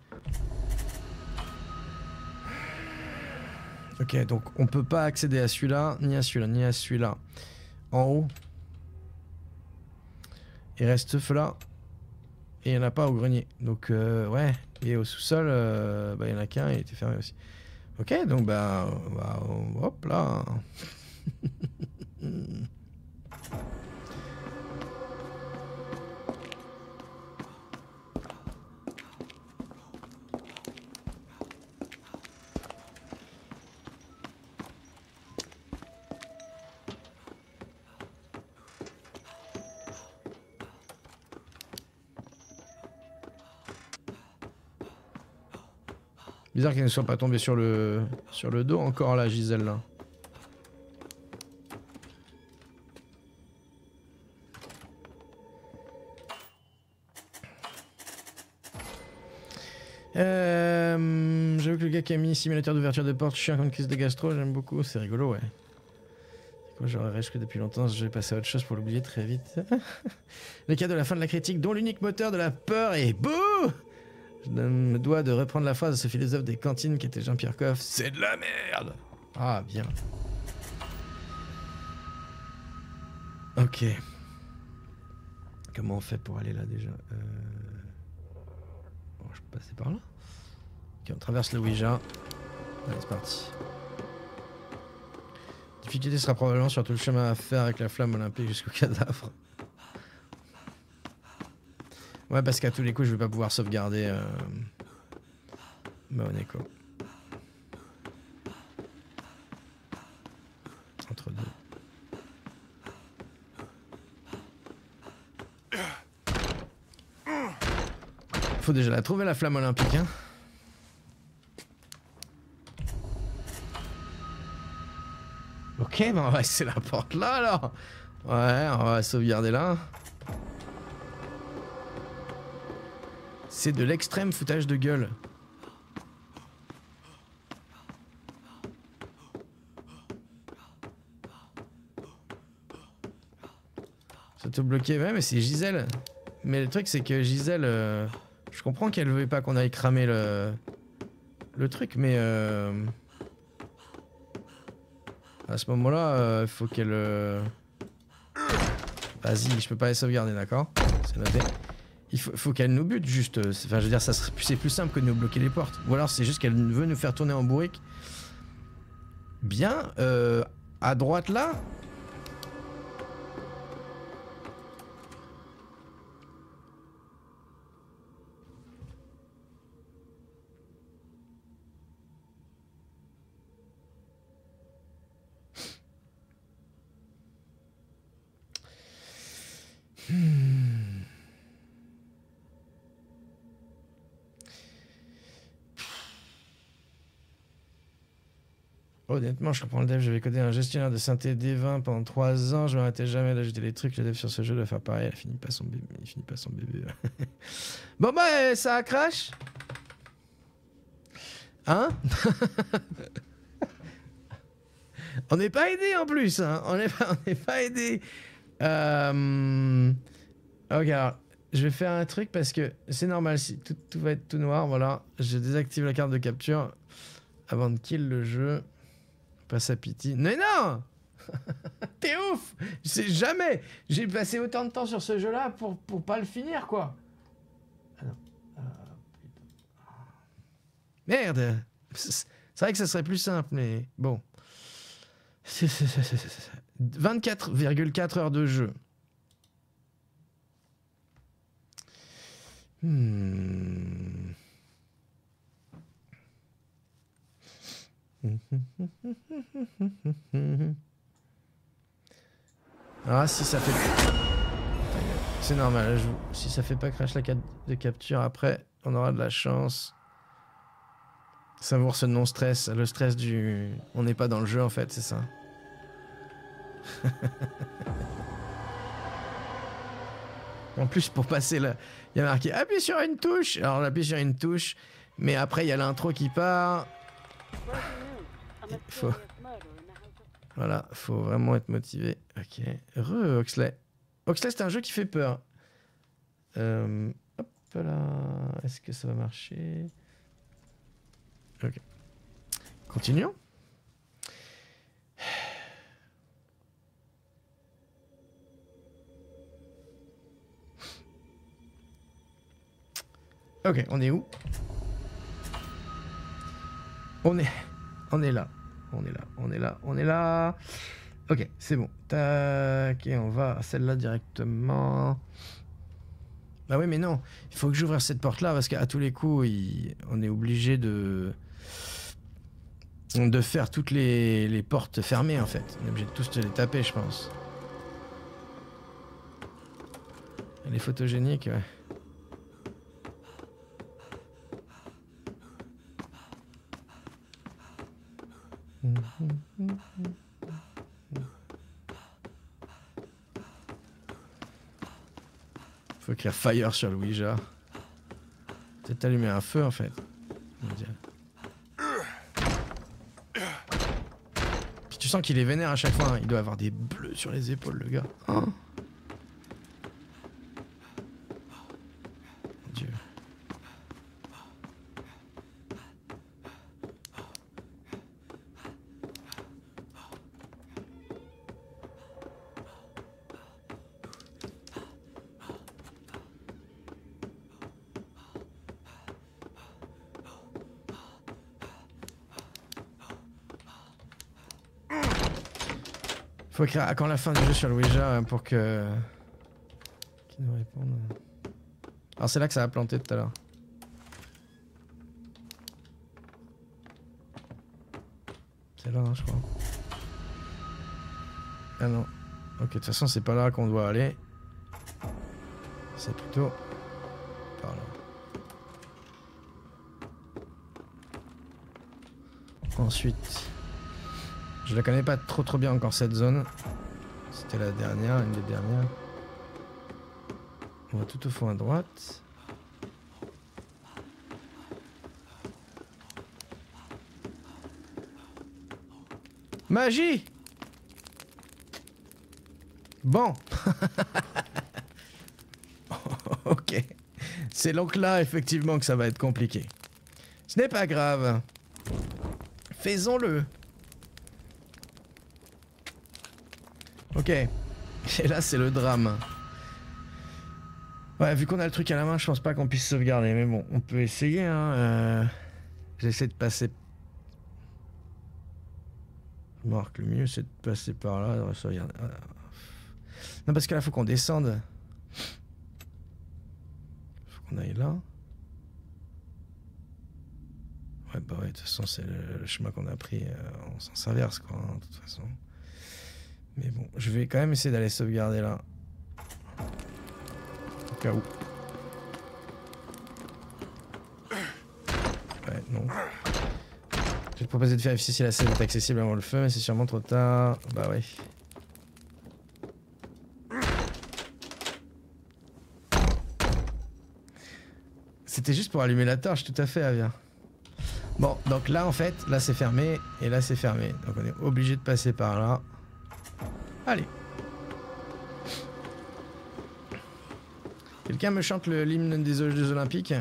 Ok, donc on peut pas accéder à celui-là, ni à celui-là, ni à celui-là. En haut. Il reste ce feu-là. Et il n'y en a pas au grenier. Donc, euh, ouais. Et au sous-sol, euh, bah, il n'y en a qu'un, il était fermé aussi. Ok, donc, bah, bah hop là. Bizarre qu'elle ne soit pas tombée sur le, sur le dos encore, là, Gisèle, là. Euh, J'avoue que le gars qui a mis simulateur d'ouverture de porte chien contre crise de gastro, j'aime beaucoup, c'est rigolo, ouais. Quoi, j'aurais risqué depuis longtemps, je vais passer à autre chose pour l'oublier très vite. Le cas de la fin de la critique, dont l'unique moteur de la peur est bouh. Je me dois de reprendre la phrase de ce philosophe des cantines qui était Jean-Pierre Coff. C'est de la merde. Ah, bien. Ok. Comment on fait pour aller là déjà euh... bon, je peux passer par là. Ok, on traverse le Ouija. Allez, c'est parti. La difficulté sera probablement sur tout le chemin à faire avec la flamme olympique jusqu'au cadavre. Ouais, parce qu'à tous les coups, je vais pas pouvoir sauvegarder euh... Maoneko. Entre deux. Faut déjà la trouver, la flamme olympique, hein. Ok, ben on va essayer la porte là, alors. Ouais, on va sauvegarder là. C'est de l'extrême foutage de gueule. Ça te bloquait, ouais, mais c'est Gisèle. Mais le truc, c'est que Gisèle... Euh, je comprends qu'elle veut pas qu'on aille cramer le... Le truc, mais... Euh, à ce moment-là, il euh, faut qu'elle... Euh... Vas-y, je peux pas les sauvegarder, d'accord? C'est noté. Il faut, faut qu'elle nous bute, juste. Enfin, je veux dire, ça serait, c'est plus simple que de nous bloquer les portes. Ou alors, c'est juste qu'elle veut nous faire tourner en bourrique. Bien. Euh, à droite, là. Honnêtement, je reprends le dev, je vais coder un gestionnaire de synthé D vingt pendant trois ans, je m'arrêtais jamais d'ajouter les trucs, le dev sur ce jeu doit faire pareil, il finit pas son bébé. Il finit pas son bébé. Bon bah ça crash. Hein? On n'est pas aidé en plus, hein. On n'est pas, on n'est pas aidé. Euh... Ok, alors, je vais faire un truc parce que c'est normal, si tout, tout va être tout noir, voilà. Je désactive la carte de capture avant de kill le jeu. Passe à pity. Mais non. T'es ouf. Je sais jamais. J'ai passé autant de temps sur ce jeu-là pour, pour pas le finir, quoi. Ah non. Euh... Merde. C'est vrai que ça serait plus simple, mais bon. vingt-quatre virgule quatre heures de jeu. Hmm. Ah, si ça fait... C'est normal, je... si ça fait pas crash la carte de capture, après, on aura de la chance. Savoure ce non-stress, le stress du... On n'est pas dans le jeu, en fait, c'est ça. En plus, pour passer là, il y a marqué « Appuie sur une touche ». Alors, on appuie sur une touche, mais après, il y a l'intro qui part. Il faut... Voilà, faut vraiment être motivé. Ok. Re Oxley. Oxley, c'est un jeu qui fait peur. Euh, hop là. Est-ce que ça va marcher? Ok. Continuons. Ok, on est où? On est... On est là. On est là, on est là, on est là. Ok, c'est bon. Tac, et on va à celle-là directement. Bah oui, mais non. Il faut que j'ouvre cette porte-là parce qu'à tous les coups, il... on est obligé de... de faire toutes les... les portes fermées, en fait. On est obligé de tous les taper, je pense. Elle est photogénique, ouais. Faut écrire fire sur le Ouija. Peut-être allumer un feu en fait. Puis tu sens qu'il est vénère à chaque fois. Hein. Il doit avoir des bleus sur les épaules, le gars. Hein? Mon Dieu. Faut écrire à quand la fin du jeu sur le Ouija pour que... Qu'il nous réponde. Alors c'est là que ça a planté tout à l'heure. C'est là, hein, je crois. Ah non. Ok, de toute façon c'est pas là qu'on doit aller. C'est plutôt... par là. Ensuite... Je la connais pas trop trop bien encore cette zone. C'était la dernière, une des dernières. On va tout au fond à droite. Magie! Bon. Ok. C'est donc là effectivement que ça va être compliqué. Ce n'est pas grave. Faisons-le. Ok. Et là, c'est le drame. Ouais, vu qu'on a le truc à la main, je pense pas qu'on puisse sauvegarder. Mais bon, on peut essayer. Hein. Euh... J'essaie de passer... Remarque, le mieux, c'est de passer par là. Non, parce que là, faut qu'on descende. Faut qu'on aille là. Ouais, bah ouais, de toute façon, c'est le, le chemin qu'on a pris euh, en sens inverse, quoi, hein, de toute façon. Mais bon, je vais quand même essayer d'aller sauvegarder là. Au cas où. Ouais, non. Je vais proposer de vérifier si la scène est accessible avant le feu, mais c'est sûrement trop tard. Bah ouais. C'était juste pour allumer la torche, tout à fait, Avia. Bon, donc là, en fait, là c'est fermé, et là c'est fermé. Donc on est obligé de passer par là. Allez. Quelqu'un me chante l'hymne des Jeux Olympiques?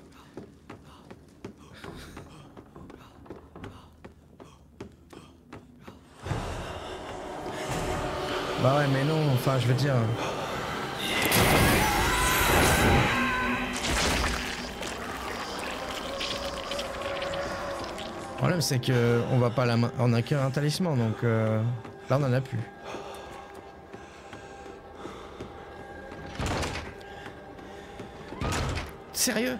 Bah ouais, mais non, enfin, je veux dire... Le problème, c'est que on va pas la main... On a qu'un talisman, donc... Euh... Là, on en a plus. Sérieux?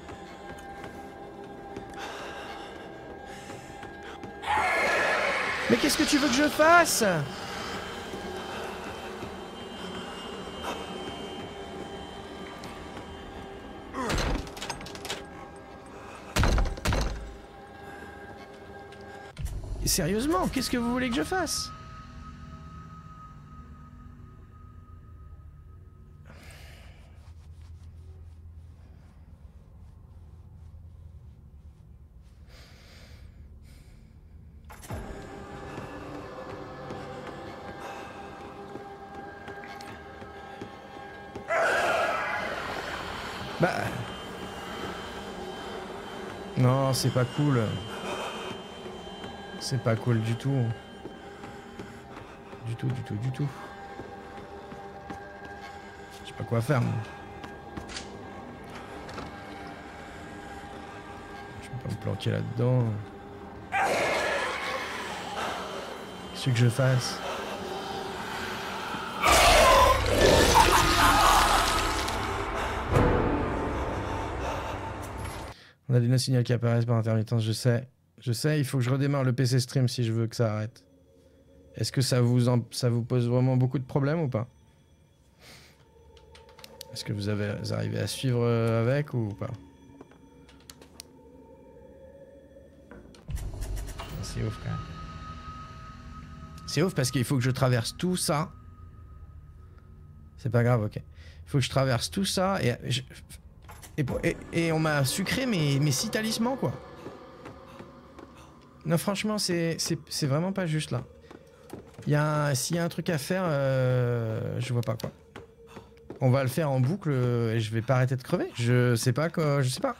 Mais qu'est-ce que tu veux que je fasse? Sérieusement, qu'est-ce que vous voulez que je fasse? Bah... Non, c'est pas cool. C'est pas cool du tout. Du tout, du tout, du tout. Je sais pas quoi faire, moi. Je peux pas me planquer là-dedans. Qu'est-ce que je fasse? On a des signaux qui apparaissent par intermittence, je sais. Je sais, il faut que je redémarre le P C stream si je veux que ça arrête. Est-ce que ça vous, en, ça vous pose vraiment beaucoup de problèmes ou pas? Est-ce que vous, avez, vous arrivez à suivre avec ou pas? C'est ouf quand même. C'est ouf parce qu'il faut que je traverse tout ça. C'est pas grave, ok. Il faut que je traverse tout ça et... Je, et, et, et on m'a sucré mes, mes six talismans, quoi. Non, franchement, c'est vraiment pas juste, là. S'il y a un truc à faire, euh, je vois pas, quoi. On va le faire en boucle et je vais pas arrêter de crever. Je sais pas, quoi. Je sais pas.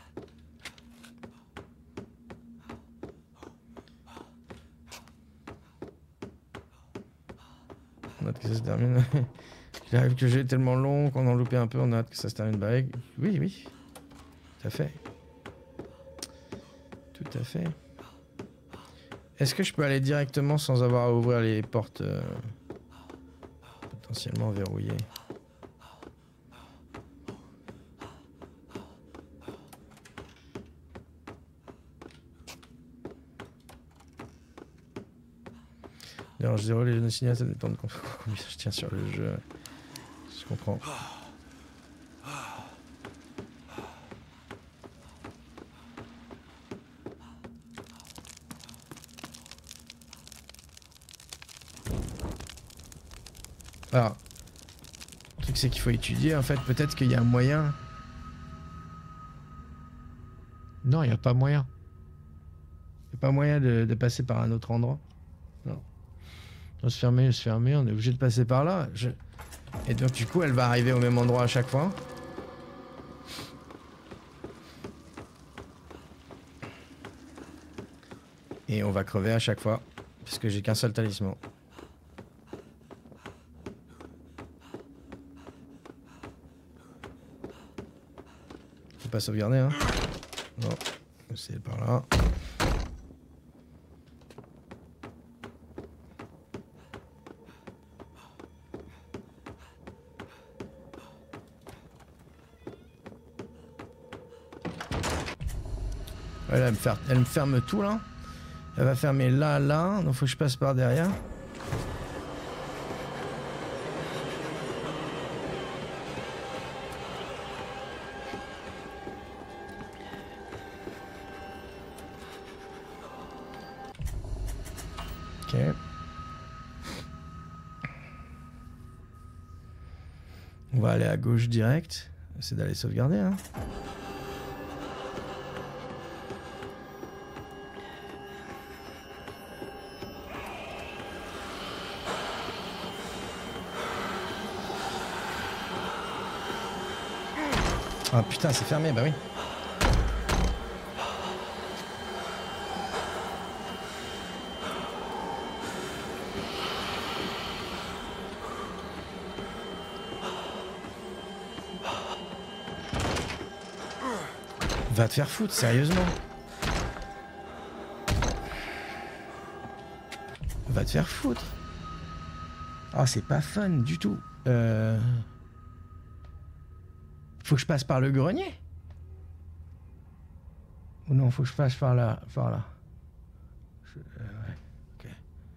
On a hâte que ça se termine. J'arrive que j'ai tellement long qu'on en loupait un peu. On a hâte que ça se termine. Bah, oui, oui. Tout à fait. Tout à fait. Est-ce que je peux aller directement sans avoir à ouvrir les portes euh, potentiellement verrouillées? Alors, je zéro les signaux, ça dépend de combien je tiens sur le jeu. Je comprends. Alors, le truc c'est qu'il faut étudier en fait, peut-être qu'il y a un moyen. Non, il n'y a pas moyen. Il n'y a pas moyen de, de passer par un autre endroit. Non. On se fermer, se fermer, on est obligé de passer par là. Je... Et donc du coup, elle va arriver au même endroit à chaque fois. Et on va crever à chaque fois, puisque j'ai qu'un seul talisman. Faut pas sauvegarder, hein. Non, c'est par là. Ouais, là, elle me, fer... elle me ferme tout là. Elle va fermer là, là. Donc faut que je passe par derrière. On va aller à gauche direct. C'est d'aller sauvegarder, hein. Ah putain, c'est fermé, bah oui. Va te faire foutre, sérieusement. Va te faire foutre. Ah, c'est pas fun du tout. Euh... Faut que je passe par le grenier? Ou non, faut que je passe par là, par là. Je... Euh, ouais, ok.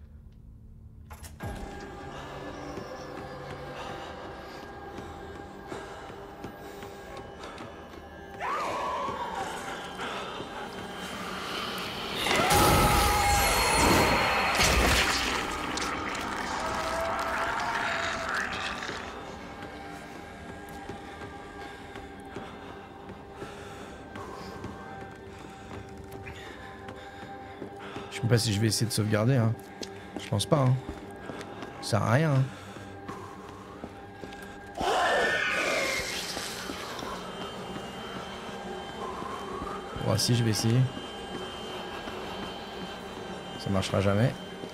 Je sais pas si je vais essayer de sauvegarder, hein. Je pense pas, hein. Ça sert à rien, hein. Bon, si, je vais essayer. Ça marchera jamais.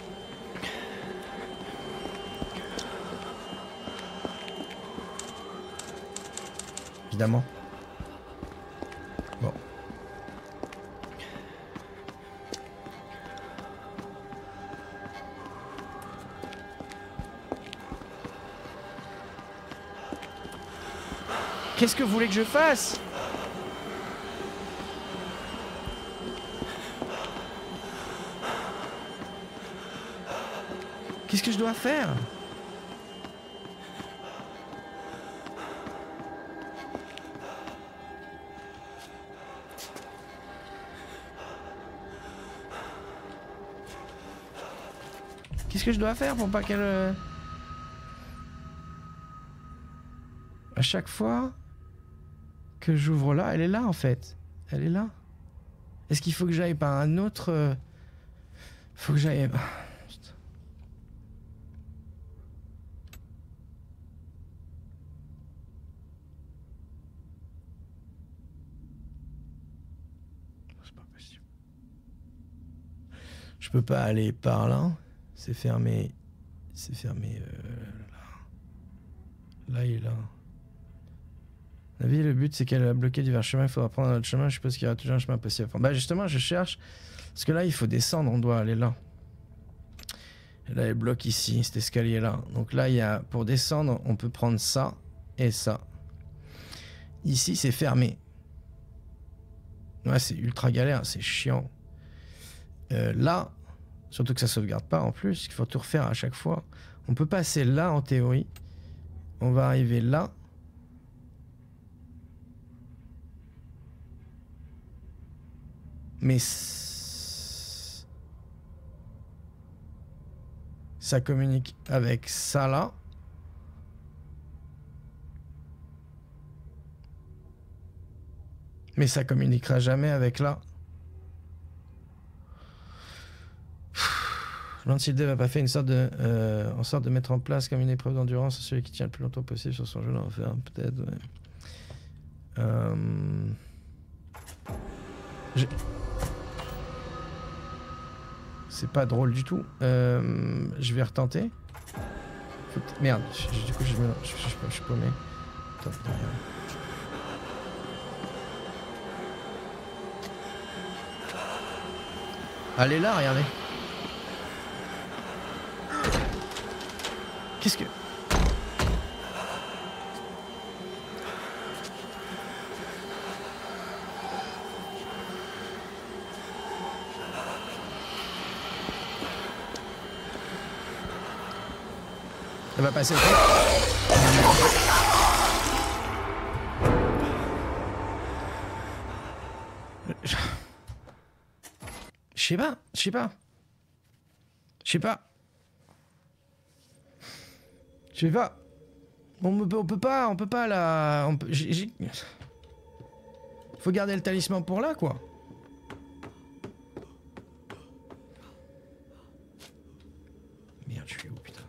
Évidemment. Bon. Qu'est-ce que vous voulez que je fasse? Qu'est-ce que je dois faire? Qu'est-ce que je dois faire pour pas qu'elle... euh, à chaque fois que j'ouvre là, elle est là en fait. Elle est là. Est-ce qu'il faut que j'aille par un autre... euh, Faut que j'aille... Putain. C'est pas possible. Je peux pas aller par là. C'est fermé. C'est fermé euh, là. Là, il est là. La vie, le but, c'est qu'elle a bloqué divers chemins. Il faudra prendre un autre chemin. Je suppose qu'il y aura toujours un chemin possible. Enfin, bah, justement, je cherche. Parce que là, il faut descendre. On doit aller là. Et là, elle bloque ici, cet escalier-là. Donc là, il y a, pour descendre, on peut prendre ça et ça. Ici, c'est fermé. Ouais, c'est ultra galère. C'est chiant. Euh, là, surtout que ça sauvegarde pas en plus. Il faut tout refaire à chaque fois. On peut passer là, en théorie. On va arriver là. Mais ça communique avec ça là. Mais ça communiquera jamais avec là. Je me demande si le dev n'a pas fait une sorte de, euh, en sorte de mettre en place comme une épreuve d'endurance celui qui tient le plus longtemps possible sur son jeu d'enfer. Peut-être, ouais. Euh... J'ai... C'est pas drôle du tout. Euh, je vais retenter. Faut... Merde, je, du coup je, me... je, je, je, je suis paumé. Attends, derrière. Elle est là, regardez. Qu'est-ce que... Elle va passer au truc. Je sais pas, je sais pas. Je sais pas. Je sais pas. On peut, on peut pas, on peut pas la... On peut, j'ai, j'ai... Faut garder le talisman pour là, quoi. Merde, je suis où, putain.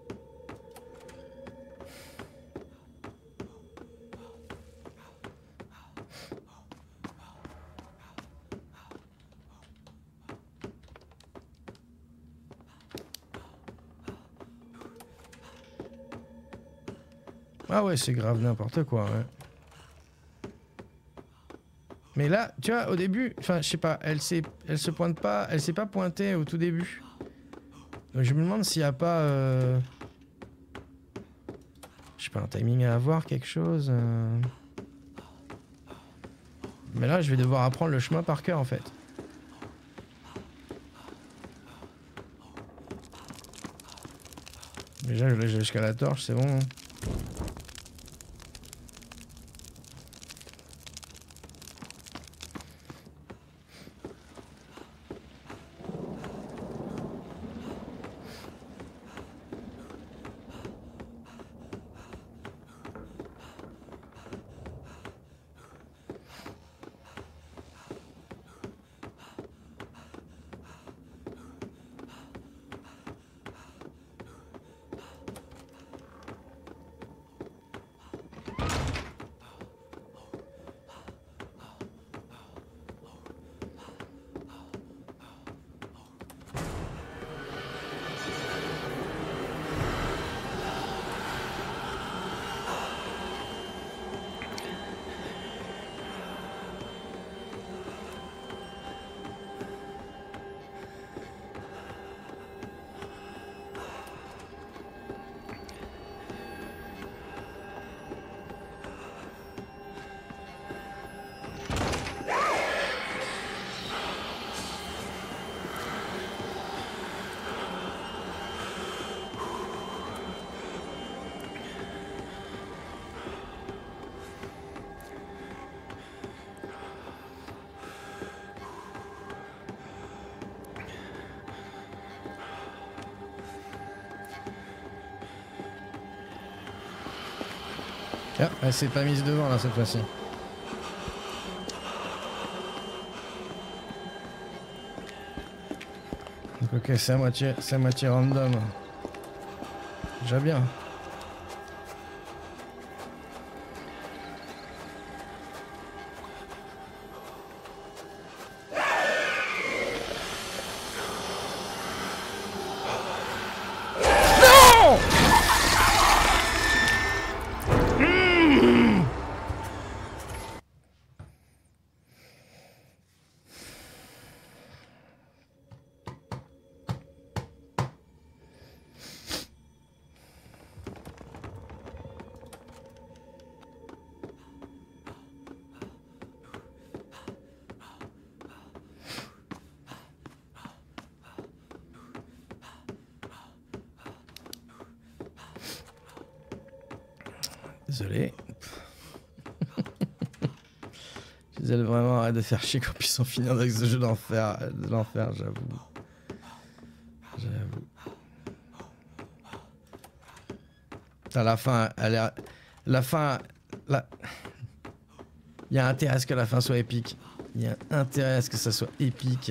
Ah ouais, c'est grave n'importe quoi, ouais. Mais là, tu vois, au début, enfin, je sais pas, elle s'est, elle se pointe pas, elle s'est pas pointée au tout début. Donc je me demande s'il y a pas, euh... je sais pas, un timing à avoir, quelque chose. Euh... Mais là, je vais devoir apprendre le chemin par cœur, en fait. Déjà, je l'ai jusqu'à la torche, c'est bon. Hein. Ah, elle s'est pas mise devant là cette fois-ci. Donc ok, c'est à moitié, c'est à moitié random. Déjà bien. Désolé. Je disais vraiment arrête de faire chier qu'on puisse en finir avec ce jeu d'enfer. De l'enfer, j'avoue. J'avoue. Putain, la fin, elle est... La fin... La... Il y a intérêt à ce que la fin soit épique. Il y a intérêt à ce que ça soit épique.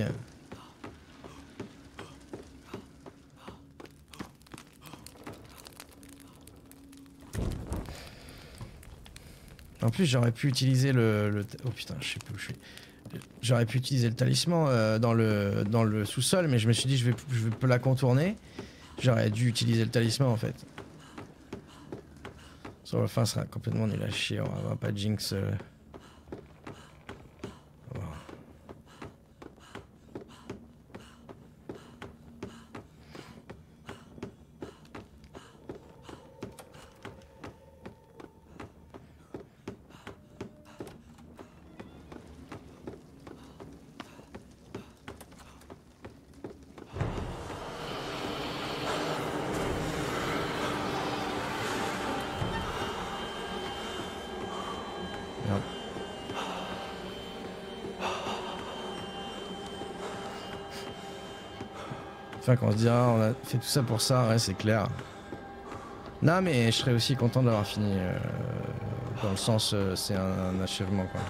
En plus, j'aurais pu utiliser le, le... Oh putain, je sais plus où je suis. J'aurais pu utiliser le talisman euh, dans le, dans le sous-sol, mais je me suis dit, je vais, je peux la contourner. J'aurais dû utiliser le talisman, en fait. Sur la fin, ça sera complètement nul à chier. On va pas jinx... Euh... Merde. Enfin, quand on se dira, on a fait tout ça pour ça, ouais, c'est clair. Non, mais je serais aussi content d'avoir fini. Euh, dans le sens, euh, c'est un, un achèvement, quoi.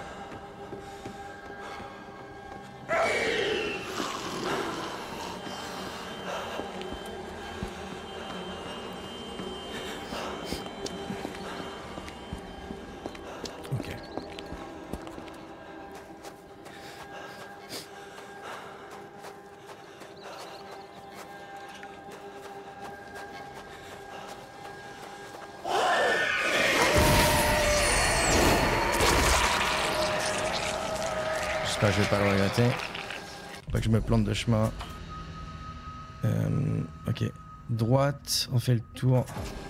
J'espère que je vais pas le regretter. Faut pas que je me plante de chemin. Euh, ok. Droite, on fait le tour.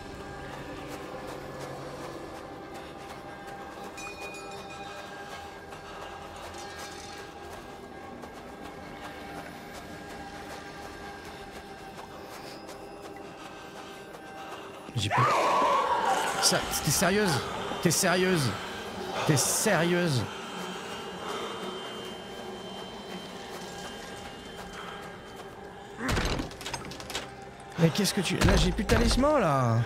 J'ai pas... Ça, t'es sérieuse? T'es sérieuse? T'es sérieuse? Mais qu'est-ce que tu... Là, j'ai plus de talisman, là.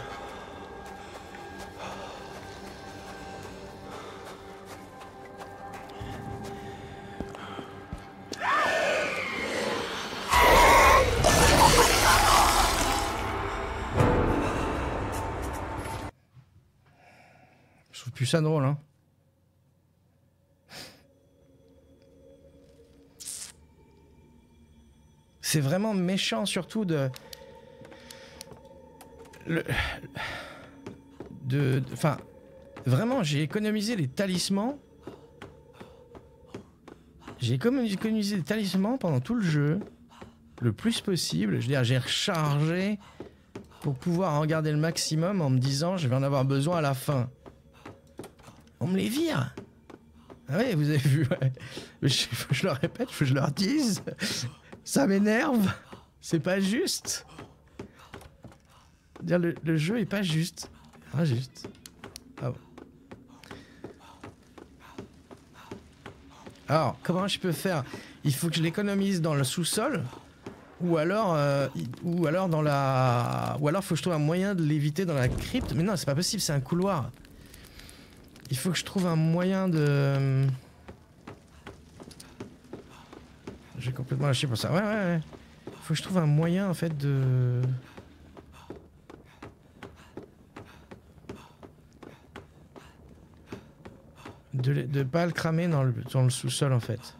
Je trouve plus ça drôle, hein. C'est vraiment méchant, surtout de... Le... De... Enfin... Vraiment, j'ai économisé les talismans. J'ai économisé les talismans pendant tout le jeu. Le plus possible. Je veux dire, j'ai rechargé pour pouvoir en garder le maximum en me disant je vais en avoir besoin à la fin. On me les vire. Ah ouais, vous avez vu, ouais. Je, je le répète, faut que je leur dise. Ça m'énerve. C'est pas juste. Dire le, le jeu est pas juste. Pas juste. Ah bon. Alors, comment je peux faire? Il faut que je l'économise dans le sous-sol. Ou alors, euh, ou alors dans la... Ou alors faut que je trouve un moyen de l'éviter dans la crypte. Mais non, c'est pas possible, c'est un couloir. Il faut que je trouve un moyen de... J'ai complètement lâché pour ça. Ouais, ouais, ouais. Il faut que je trouve un moyen, en fait, de... De, de pas le cramer dans le, dans le sous-sol, en fait.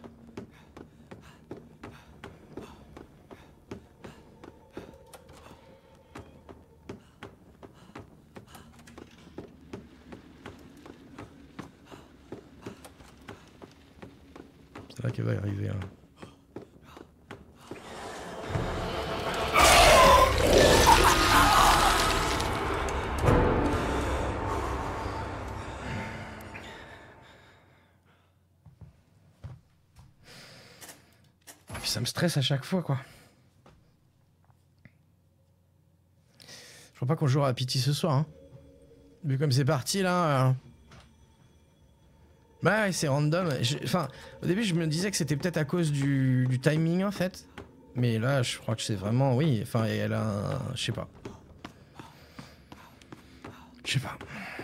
C'est là qu'elle va y arriver. Hein. Puis ça me stresse à chaque fois, quoi. Je crois pas qu'on jouera à Pity ce soir. Hein. Vu comme c'est parti, là... Euh... Bah ouais, c'est random. Je... Enfin, au début, je me disais que c'était peut-être à cause du... du timing, en fait. Mais là, je crois que c'est vraiment... Oui, enfin, elle a un... Je sais pas. Je sais pas.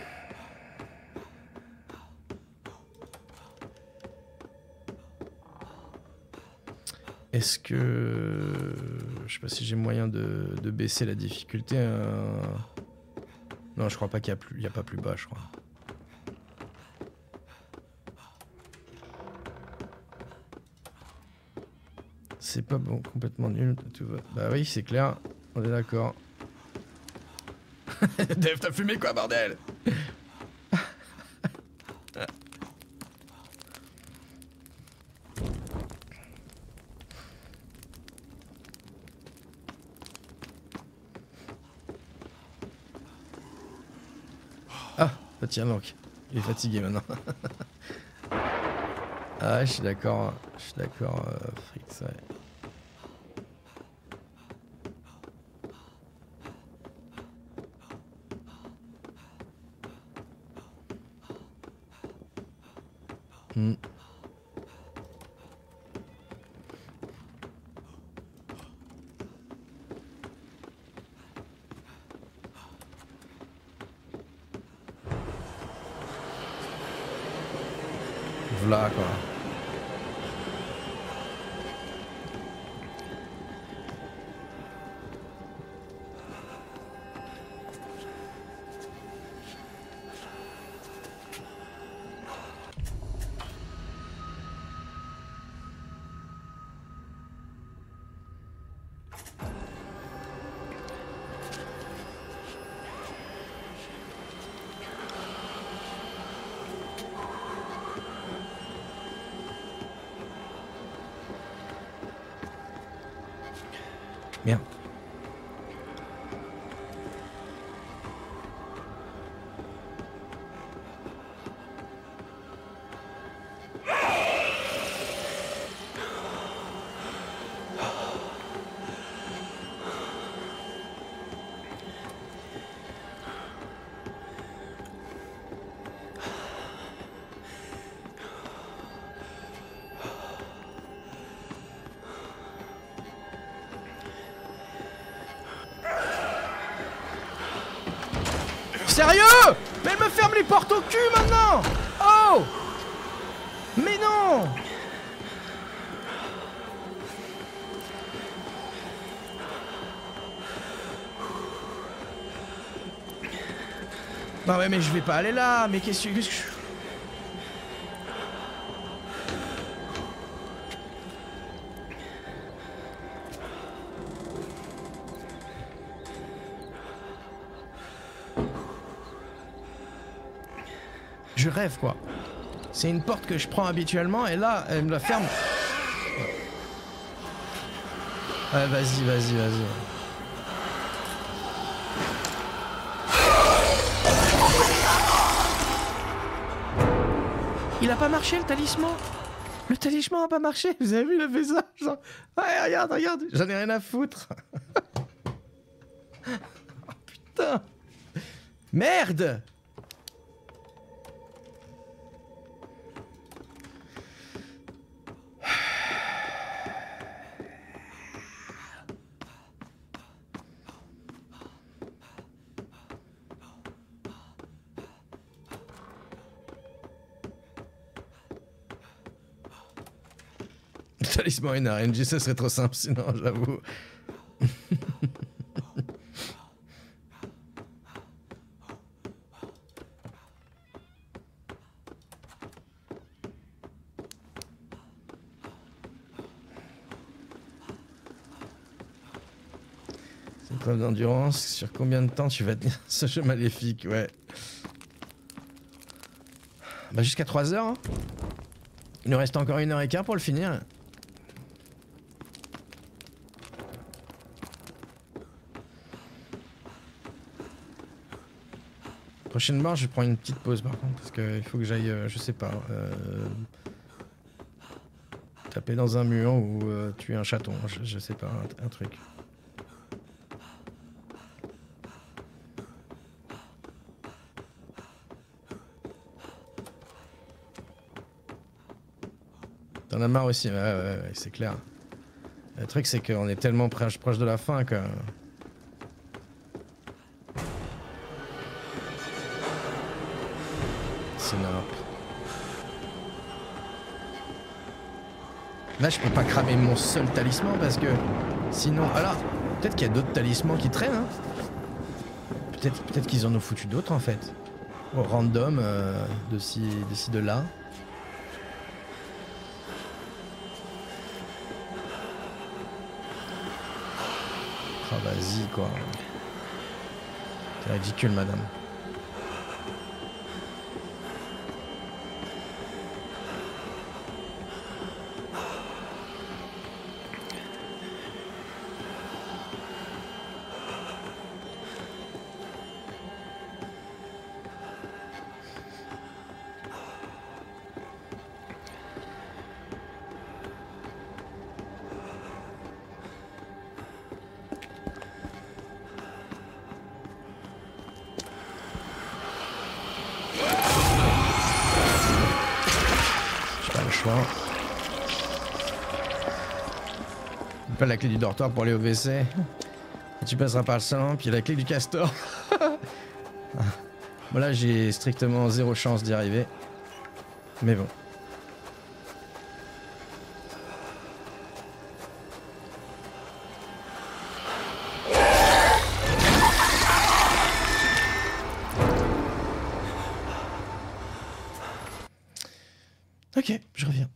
Est-ce que... Je sais pas si j'ai moyen de, de baisser la difficulté. Euh... Non, je crois pas qu'il y a plus... Il y a pas plus bas, je crois. C'est pas bon, complètement nul. Tout va... Bah oui, c'est clair. On est d'accord. Dave, t'as fumé quoi, bordel? Ah, bah tiens donc. Il est fatigué maintenant. Ah, je suis d'accord. Je suis d'accord, euh, Frix, ouais. Hmm. v'là quoi. Bien. Sérieux? Mais elle me ferme les portes au cul maintenant! Oh! Mais non! Non ouais mais je vais pas aller là, mais qu'est-ce que... Qu'est-ce que je... Je rêve quoi. C'est une porte que je prends habituellement et là elle me la ferme. Ouais vas-y, vas-y, vas-y. Il a pas marché le talisman. Le talisman a pas marché. Vous avez vu, il a fait ça. Genre... Ouais regarde, regarde. J'en ai rien à foutre. Oh putain. Merde. Talisman et une R N G, ça serait trop simple sinon, j'avoue. C'est une preuve d'endurance. Sur combien de temps tu vas tenir ce jeu maléfique? Ouais. Bah jusqu'à trois heures. Hein. Il nous reste encore une heure et quart pour le finir. Prochainement, je prends une petite pause par contre, parce qu'il faut que j'aille, euh, je sais pas, euh, taper dans un mur ou euh, tuer un chaton, je, je sais pas, un, un truc. T'en as marre aussi, ouais, ouais, ouais, c'est clair. Le truc, c'est qu'on est tellement proche, proche de la fin que... C'est n'importe. Là, je peux pas cramer mon seul talisman parce que sinon... Alors, peut-être qu'il y a d'autres talismans qui traînent. Hein. Peut-être peut-être qu'ils en ont foutu d'autres en fait. Au random, euh, de ci, de ci, de là. Ah, oh, vas-y quoi. C'est ridicule, madame. Pas la clé du dortoir pour aller au W C. Tu passeras par le salon, puis la clé du castor. Bon là j'ai strictement zéro chance d'y arriver. Mais bon. Ok, je reviens.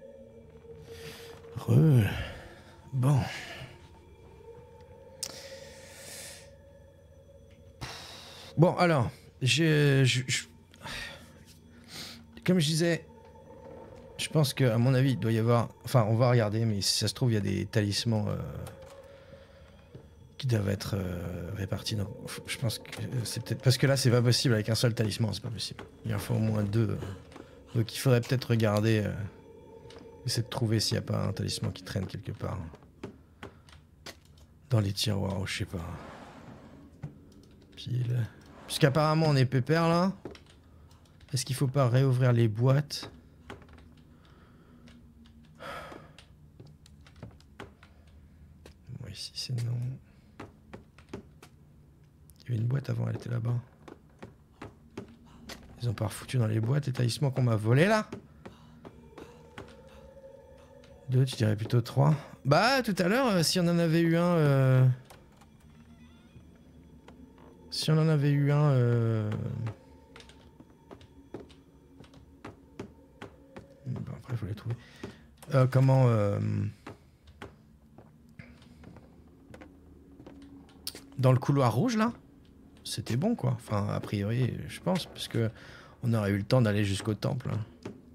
Re. Bon. Bon, alors, je, je, je- comme je disais, je pense qu'à mon avis, il doit y avoir... Enfin, on va regarder, mais si ça se trouve, il y a des talismans euh, qui doivent être euh, répartis. Dans... Je pense que c'est peut-être... Parce que là, c'est pas possible avec un seul talisman, c'est pas possible. Il en faut au moins deux. Donc il faudrait peut-être regarder... Euh, essayer de trouver s'il n'y a pas un talisman qui traîne quelque part. Dans les tiroirs, ou je sais pas. Pile... Puisqu'apparemment on est pépère là. Est-ce qu'il faut pas réouvrir les boîtes? Bon, ici c'est non. Il y avait une boîte avant, elle était là-bas. Ils ont pas refoutu dans les boîtes les talismans qu'on m'a volés là? Deux, tu dirais plutôt trois. Bah tout à l'heure, euh, si on en avait eu un... Euh... Si on en avait eu un... Euh... Bon, après, il faut les trouver. Euh, comment... Euh... Dans le couloir rouge, là, c'était bon, quoi. Enfin, a priori, je pense, parce que on aurait eu le temps d'aller jusqu'au temple. Hein.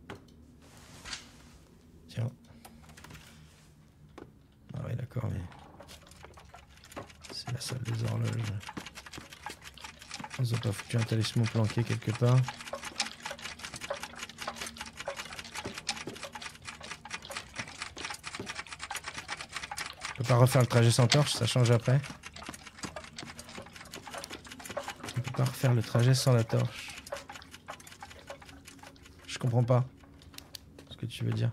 Tiens. Ah oui, d'accord, mais... C'est la salle des horloges. Ils ont pas foutu un talisman planqué quelque part. On peut pas refaire le trajet sans torche, ça change après. On peut pas refaire le trajet sans la torche. Je comprends pas ce que tu veux dire.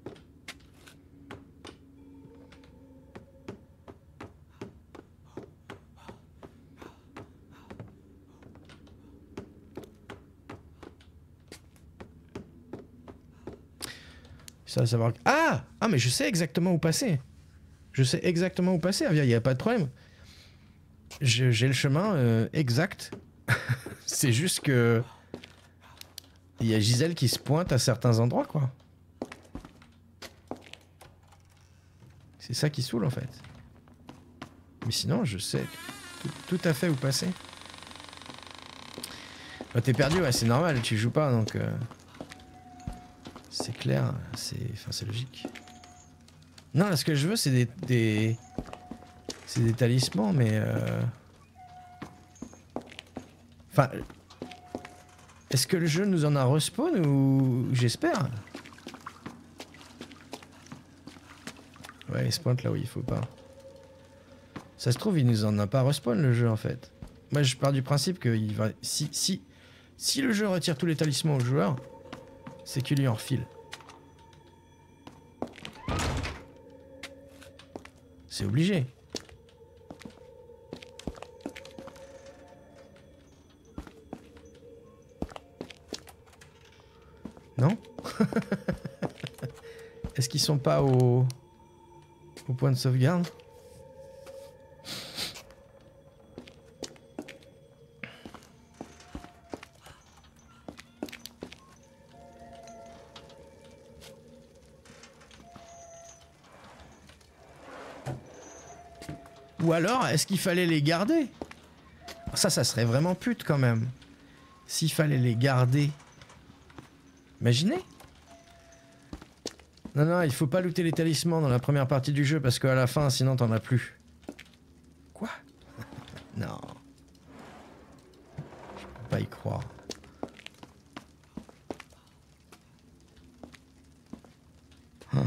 Ça va savoir... Ah Ah, mais je sais exactement où passer. Je sais exactement où passer, Avia, il n'y a pas de problème. J'ai le chemin euh, exact. C'est juste que... Il y a Gisèle qui se pointe à certains endroits, quoi. C'est ça qui saoule, en fait. Mais sinon, je sais tout, tout à fait où passer. Bah, t'es perdu, ouais, c'est normal, tu joues pas, donc... Euh... C'est clair, c'est... Enfin, c'est logique. Non, là, ce que je veux, c'est des... des... C'est des talismans, mais... Euh... Enfin... Est-ce que le jeu nous en a respawn ou... J'espère. Ouais, il se pointe là où il faut pas. Ça se trouve, il nous en a pas respawn, le jeu, en fait. Moi, je pars du principe que il va... Si, si... Si le jeu retire tous les talismans aux joueurs, c'est qu'il lui en refile. C'est obligé. Non? Est-ce qu'ils sont pas au... au point de sauvegarde? Ou alors, est-ce qu'il fallait les garder? Ça, ça serait vraiment pute quand même. S'il fallait les garder. Imaginez? Non, non, il faut pas looter les talismans dans la première partie du jeu parce qu'à la fin, sinon t'en as plus. Quoi? Non. Je peux pas y croire. Oh.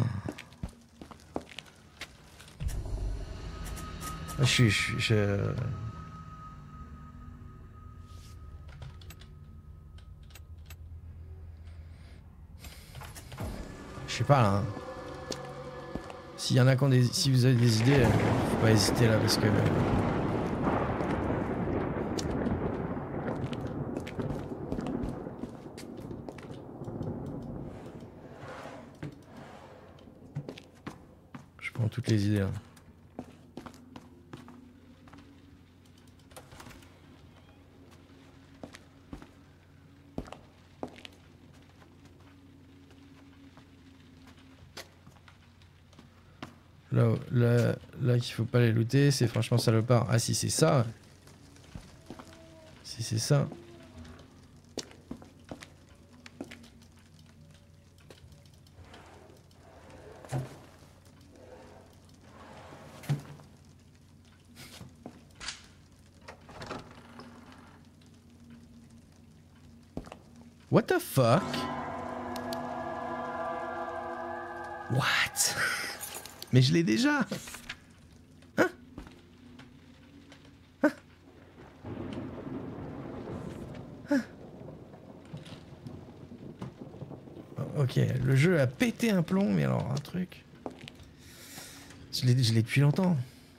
Je suis... Je... suis, je... Je sais pas là. Hein. S'il y en a qui ont des... Si vous avez des idées, euh, faut pas hésiter là parce que... Je prends toutes les idées là. Là, là, là qu'il faut pas les looter, c'est franchement salopard. Ah si c'est ça. Si c'est ça. What the fuck? What? Mais je l'ai déjà. Hein? Hein? Hein? Ok, le jeu a pété un plomb, mais alors un truc. Je l'ai, je l'ai depuis longtemps.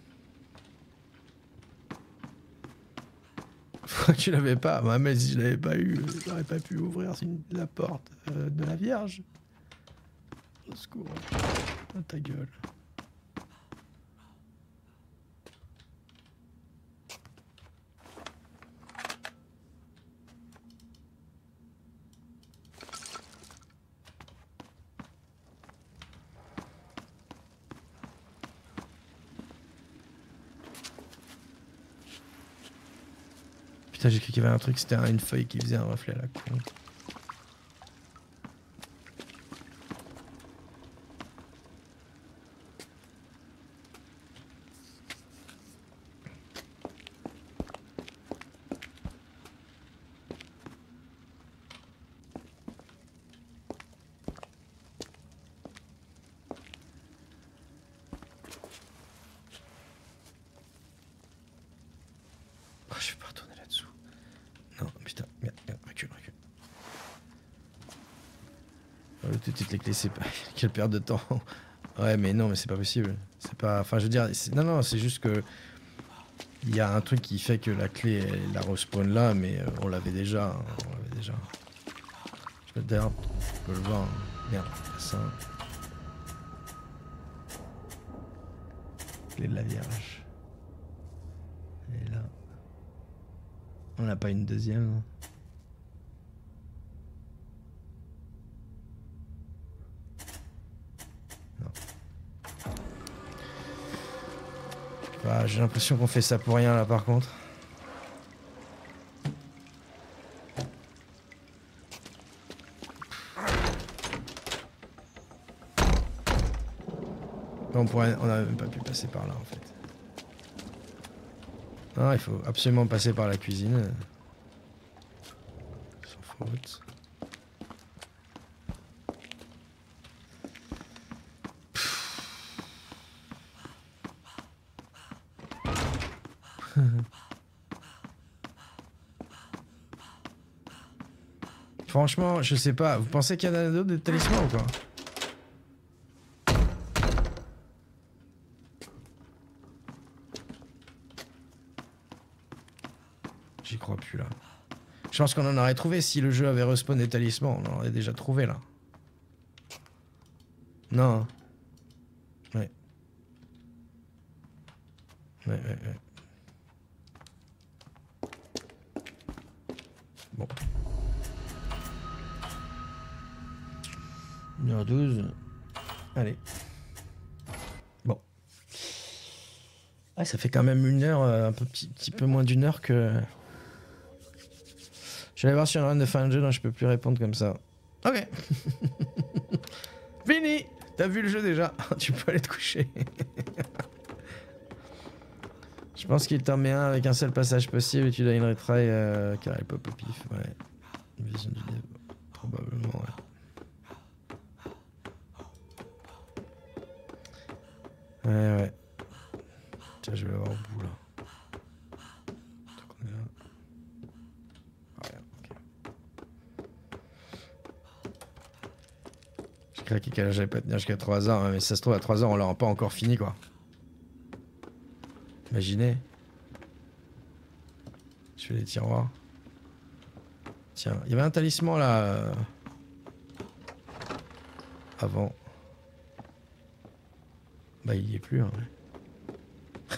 Tu l'avais pas, bah, mais si je l'avais pas eu, j'aurais pas pu ouvrir une, la porte euh, de la Vierge. Au secours. Oh, ta gueule. Putain, j'ai cru qu'il y avait un truc, c'était une feuille qui faisait un reflet là. Con. Oh, je vais pas retourner là-dessous. Non, putain, merde, merde, recule, recule. Oh, tout de suite, les clés, c'est pas... Quelle perte de temps. Ouais, mais non, mais c'est pas possible. C'est pas... Enfin, je veux dire... Non, non, c'est juste que... Il y a un truc qui fait que la clé, elle la respawn là, mais euh, on l'avait déjà. Hein, on l'avait déjà. Je peux d'ailleurs... Je peux le voir. Hein. Merde, ça. Clé de la Vierge. Et là... On n'a pas une deuxième. Non. Bah, j'ai l'impression qu'on fait ça pour rien là par contre. On pourrait, on n'a même pas pu passer par là en fait. Non, il faut absolument passer par la cuisine. Sans faute. Franchement, je sais pas. Vous pensez qu'il y en a d'autres des talismans ou quoi? J'y crois plus là. Je pense qu'on en aurait trouvé si le jeu avait respawn des talismans. On en aurait déjà trouvé là. Non. Ouais. Ouais, ouais, ouais. Bon. une heure douze. Allez. Bon. Ah, ça fait quand même une heure, un peu, petit, petit peu moins d'une heure que... Je vais aller voir si y en a un de fin de jeu, non, je peux plus répondre comme ça. Ok. Fini. T'as vu le jeu déjà. Tu peux aller te coucher. Je pense qu'il t'en met un avec un seul passage possible et tu dois une retry euh, car elle pop au pif. Ouais. Une vision du dev. Probablement, ouais. Ouais, ouais. Tiens, je vais voir au bout là. Donc on est là. Ah, rien, ok. J'ai craqué qu'elle j'allais pas tenir jusqu'à trois heures, hein, mais si ça se trouve à trois heures on l'aura pas encore fini quoi. Imaginez. Je fais les tiroirs. Tiens, il y avait un talisman là. Euh... Avant. Bah il y est plus. Hein, ouais.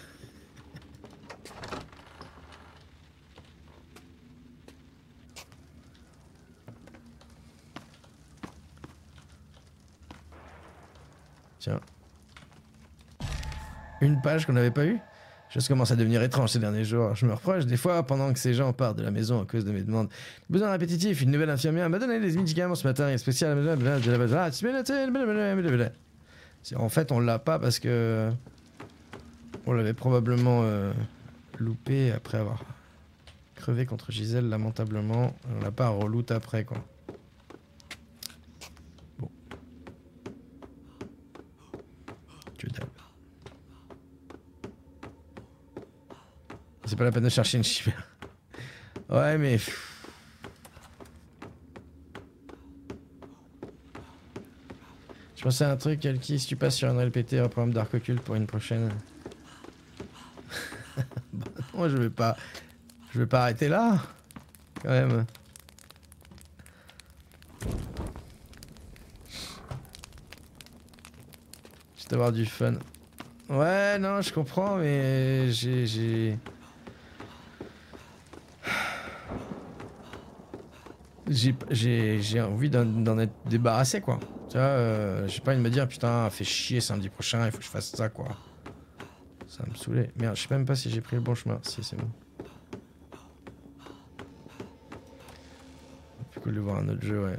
Tiens. Une page qu'on n'avait pas eue. Chose commence à devenir étrange ces derniers jours. Je me reproche des fois, pendant que ces gens partent de la maison à cause de mes demandes. Besoin répétitif, une nouvelle infirmière m'a donné des médicaments ce matin, et spécial. En fait, on l'a pas parce que on l'avait probablement euh, loupé après avoir crevé contre Gisèle lamentablement. On l'a pas reloot après, quoi. Bon. Que dalle. C'est pas la peine de chercher une chimère. Ouais, mais... Je pensais à un truc, Elki, si tu passes sur un L P T, un programme Dark Occult pour une prochaine... Bah non, je vais pas... Je vais pas arrêter là, quand même. Juste avoir du fun. Ouais, non, je comprends, mais j'ai... j'ai... J'ai envie d'en être débarrassé, quoi. Tu vois, euh, j'ai pas envie de me dire, putain, fais chier samedi prochain, il faut que je fasse ça, quoi. Ça va me saouler. Merde, je sais même pas si j'ai pris le bon chemin. Si, c'est bon. Plus cool de voir un autre jeu, ouais.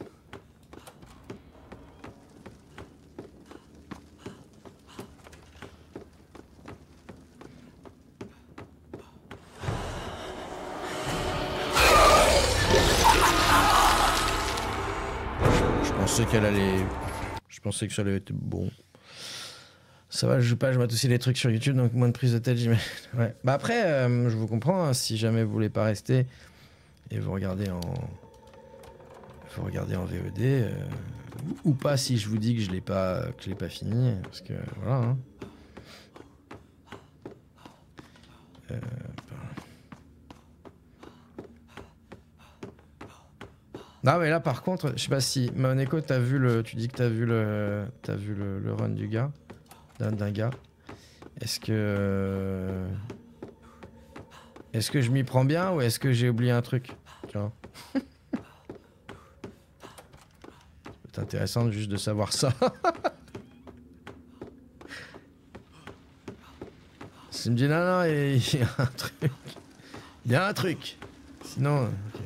Je pensais qu'elle allait... Je pensais que ça allait être bon. Ça va, je joue pas, je mate aussi les trucs sur YouTube, donc moins de prise de tête, j'imagine. Ouais. Bah après, euh, je vous comprends, hein, si jamais vous voulez pas rester et vous regardez en... Vous regardez en V O D, euh, ou pas si je vous dis que je l'ai pas, que je l'ai pas fini, parce que voilà. Hein. Euh, Non mais là par contre, je sais pas si Moneko, t'as vu le, tu dis que t'as vu le, t'as vu le, le run du gars, d'un gars. Est-ce que, est-ce que je m'y prends bien ou est-ce que j'ai oublié un truc, tu vois? C'est intéressant juste de savoir ça. Si me dit non non, il y a un truc, il y a un truc. Sinon. Okay.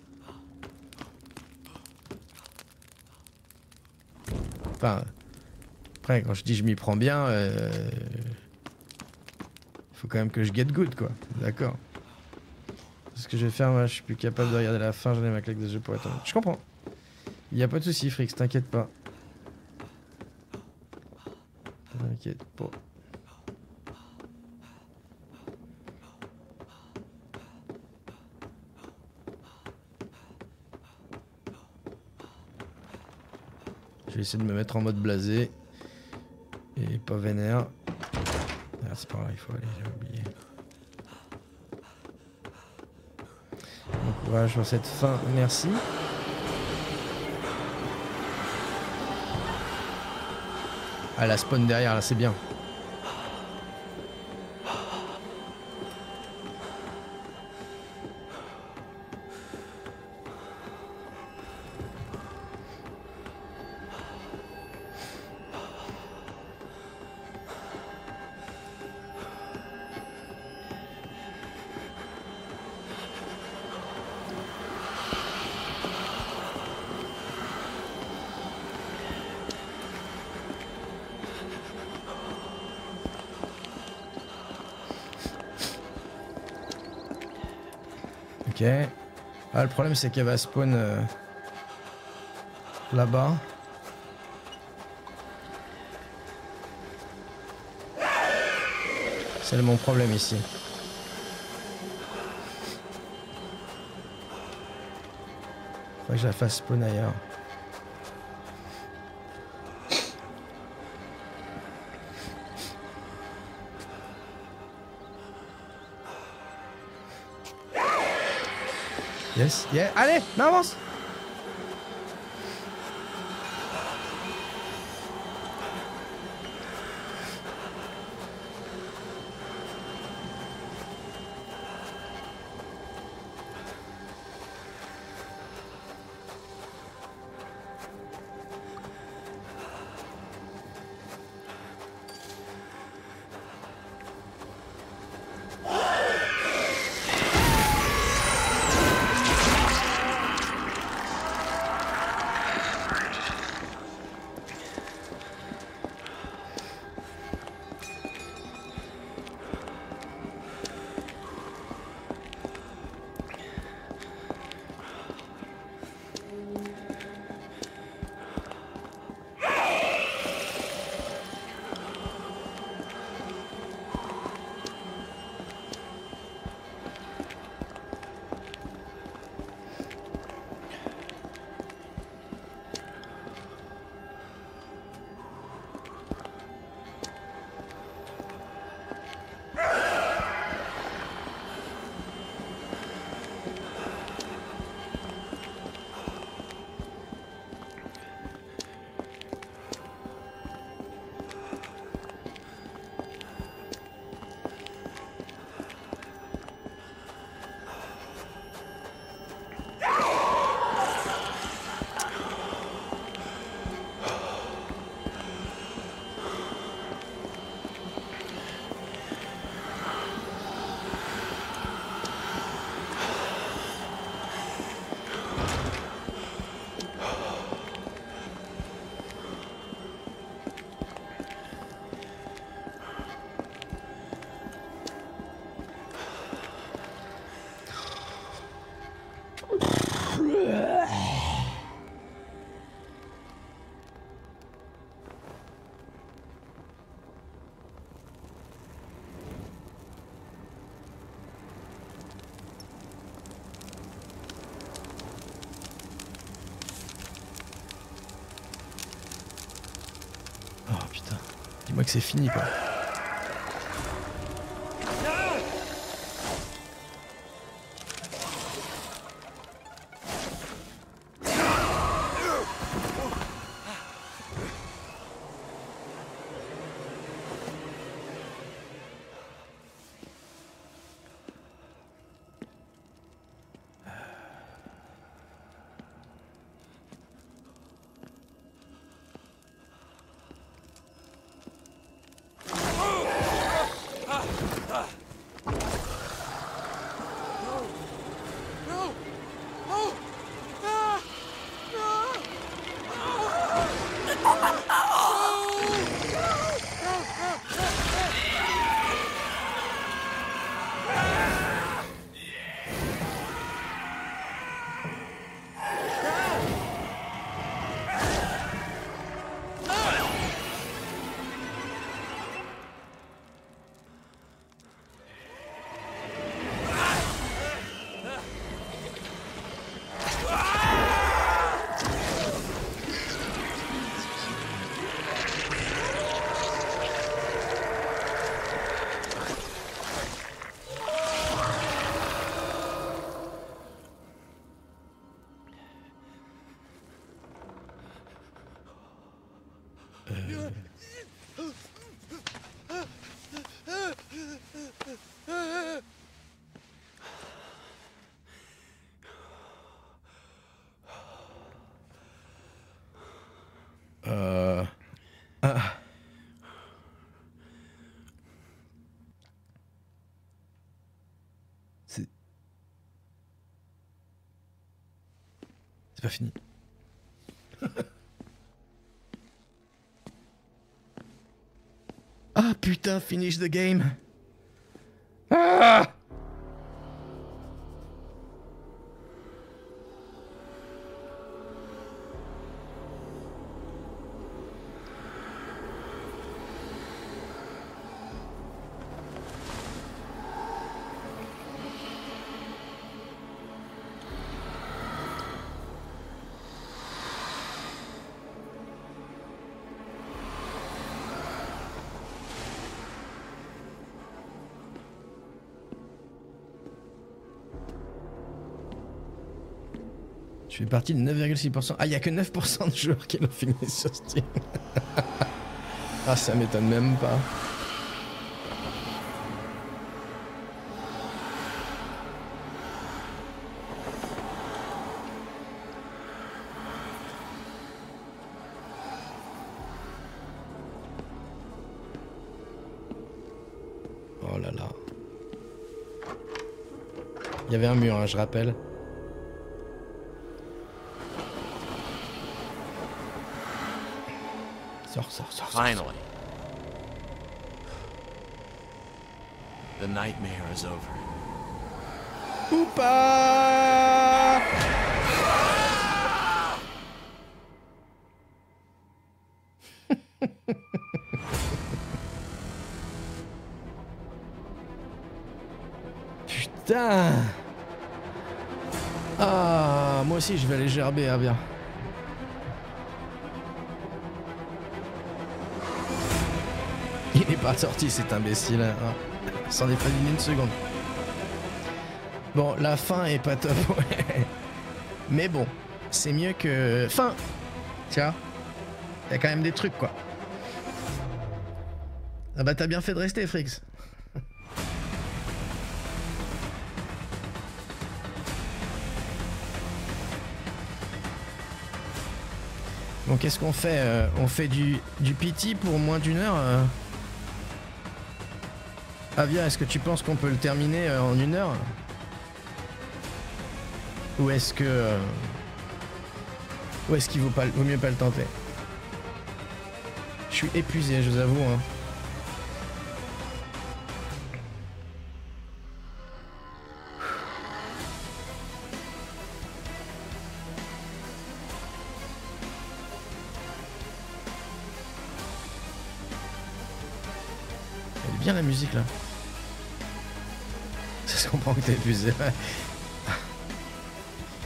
Enfin, après, quand je dis je m'y prends bien, il euh, faut quand même que je get good, quoi. D'accord. Ce que je vais faire, moi, je suis plus capable de regarder la fin, j'en ai ma claque de jeu pour être honnête. Je comprends. Il n'y a pas de soucis, Frix, t'inquiète pas. T'inquiète pas. Je vais essayer de me mettre en mode blasé. Et pas vénère. Ah, c'est pas grave, il faut aller, j'ai oublié. Bon courage sur cette fin, merci. Ah, la spawn derrière, là, c'est bien. Ok. Ah, le problème, c'est qu'elle va spawn euh, là-bas. C'est mon problème ici. Faut que je la fasse spawn ailleurs. Yes, yeah. Allez, non, avance. Dis-moi que c'est fini, quoi. Euh... Ah. C'est... C'est pas fini. Ah putain, finish the game. Ah! Je fais partie de neuf virgule six pour cent. Ah, il n'y a que neuf pour cent de joueurs qui l'ont filmé sur Steam. Ah, ça m'étonne même pas. Oh là là. Il y avait un mur, hein, je rappelle. Sors, sors, sors, sors. Finally. The nightmare is over. Ou pas. Putain. Ah, moi aussi je vais aller gerber, ah bien. Il n'est pas sorti cet imbécile, hein. S'en est pas d'une une seconde. Bon, la fin est pas top, ouais. Mais bon, c'est mieux que... Fin. Tiens, il y a quand même des trucs, quoi. Ah bah t'as bien fait de rester, Frix. Bon, qu'est-ce qu'on fait euh, On fait du, du pity pour moins d'une heure euh... Avia, est-ce que tu penses qu'on peut le terminer euh, en une heure? Ou est-ce que... Euh... Ou est-ce qu'il vaut, pas, vaut mieux pas le tenter? Je suis épuisé, je vous avoue. Hein. Elle est bien la musique là. Ça se comprend que t'es épuisé.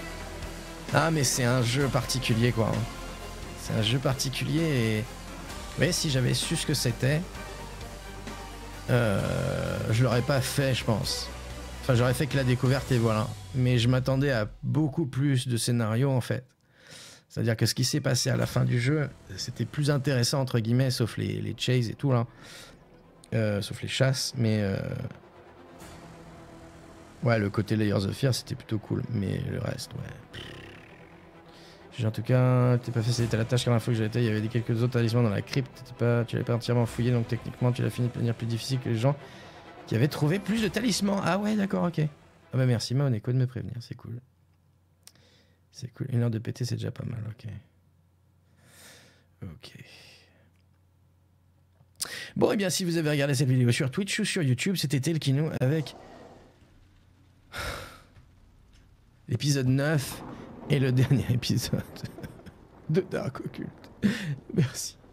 Ah mais c'est un jeu particulier quoi. C'est un jeu particulier et voyez, si j'avais su ce que c'était, euh, je l'aurais pas fait, je pense. Enfin, j'aurais fait que la découverte et voilà. Mais je m'attendais à beaucoup plus de scénarios, en fait. C'est-à-dire que ce qui s'est passé à la fin du jeu, c'était plus intéressant, entre guillemets, sauf les, les chases et tout, là. Euh, sauf les chasses, mais... Euh... Ouais, le côté Layers of Fear, c'était plutôt cool. Mais le reste, ouais... J'ai en tout cas, t'es pas fait, c'était la tâche car la fois que j'étais, il y avait des quelques autres talismans dans la crypte, pas, tu l'avais pas entièrement fouillé, donc techniquement tu l'as fini de manière plus difficile que les gens qui avaient trouvé plus de talismans. Ah ouais, d'accord, ok. Ah bah merci Maoneko de me prévenir, c'est cool. C'est cool, une heure de P T c'est déjà pas mal, ok. Ok. Bon, et eh bien si vous avez regardé cette vidéo sur Twitch ou sur YouTube, c'était Telkino avec l'épisode neuf et le dernier épisode de Dark Occult. Merci.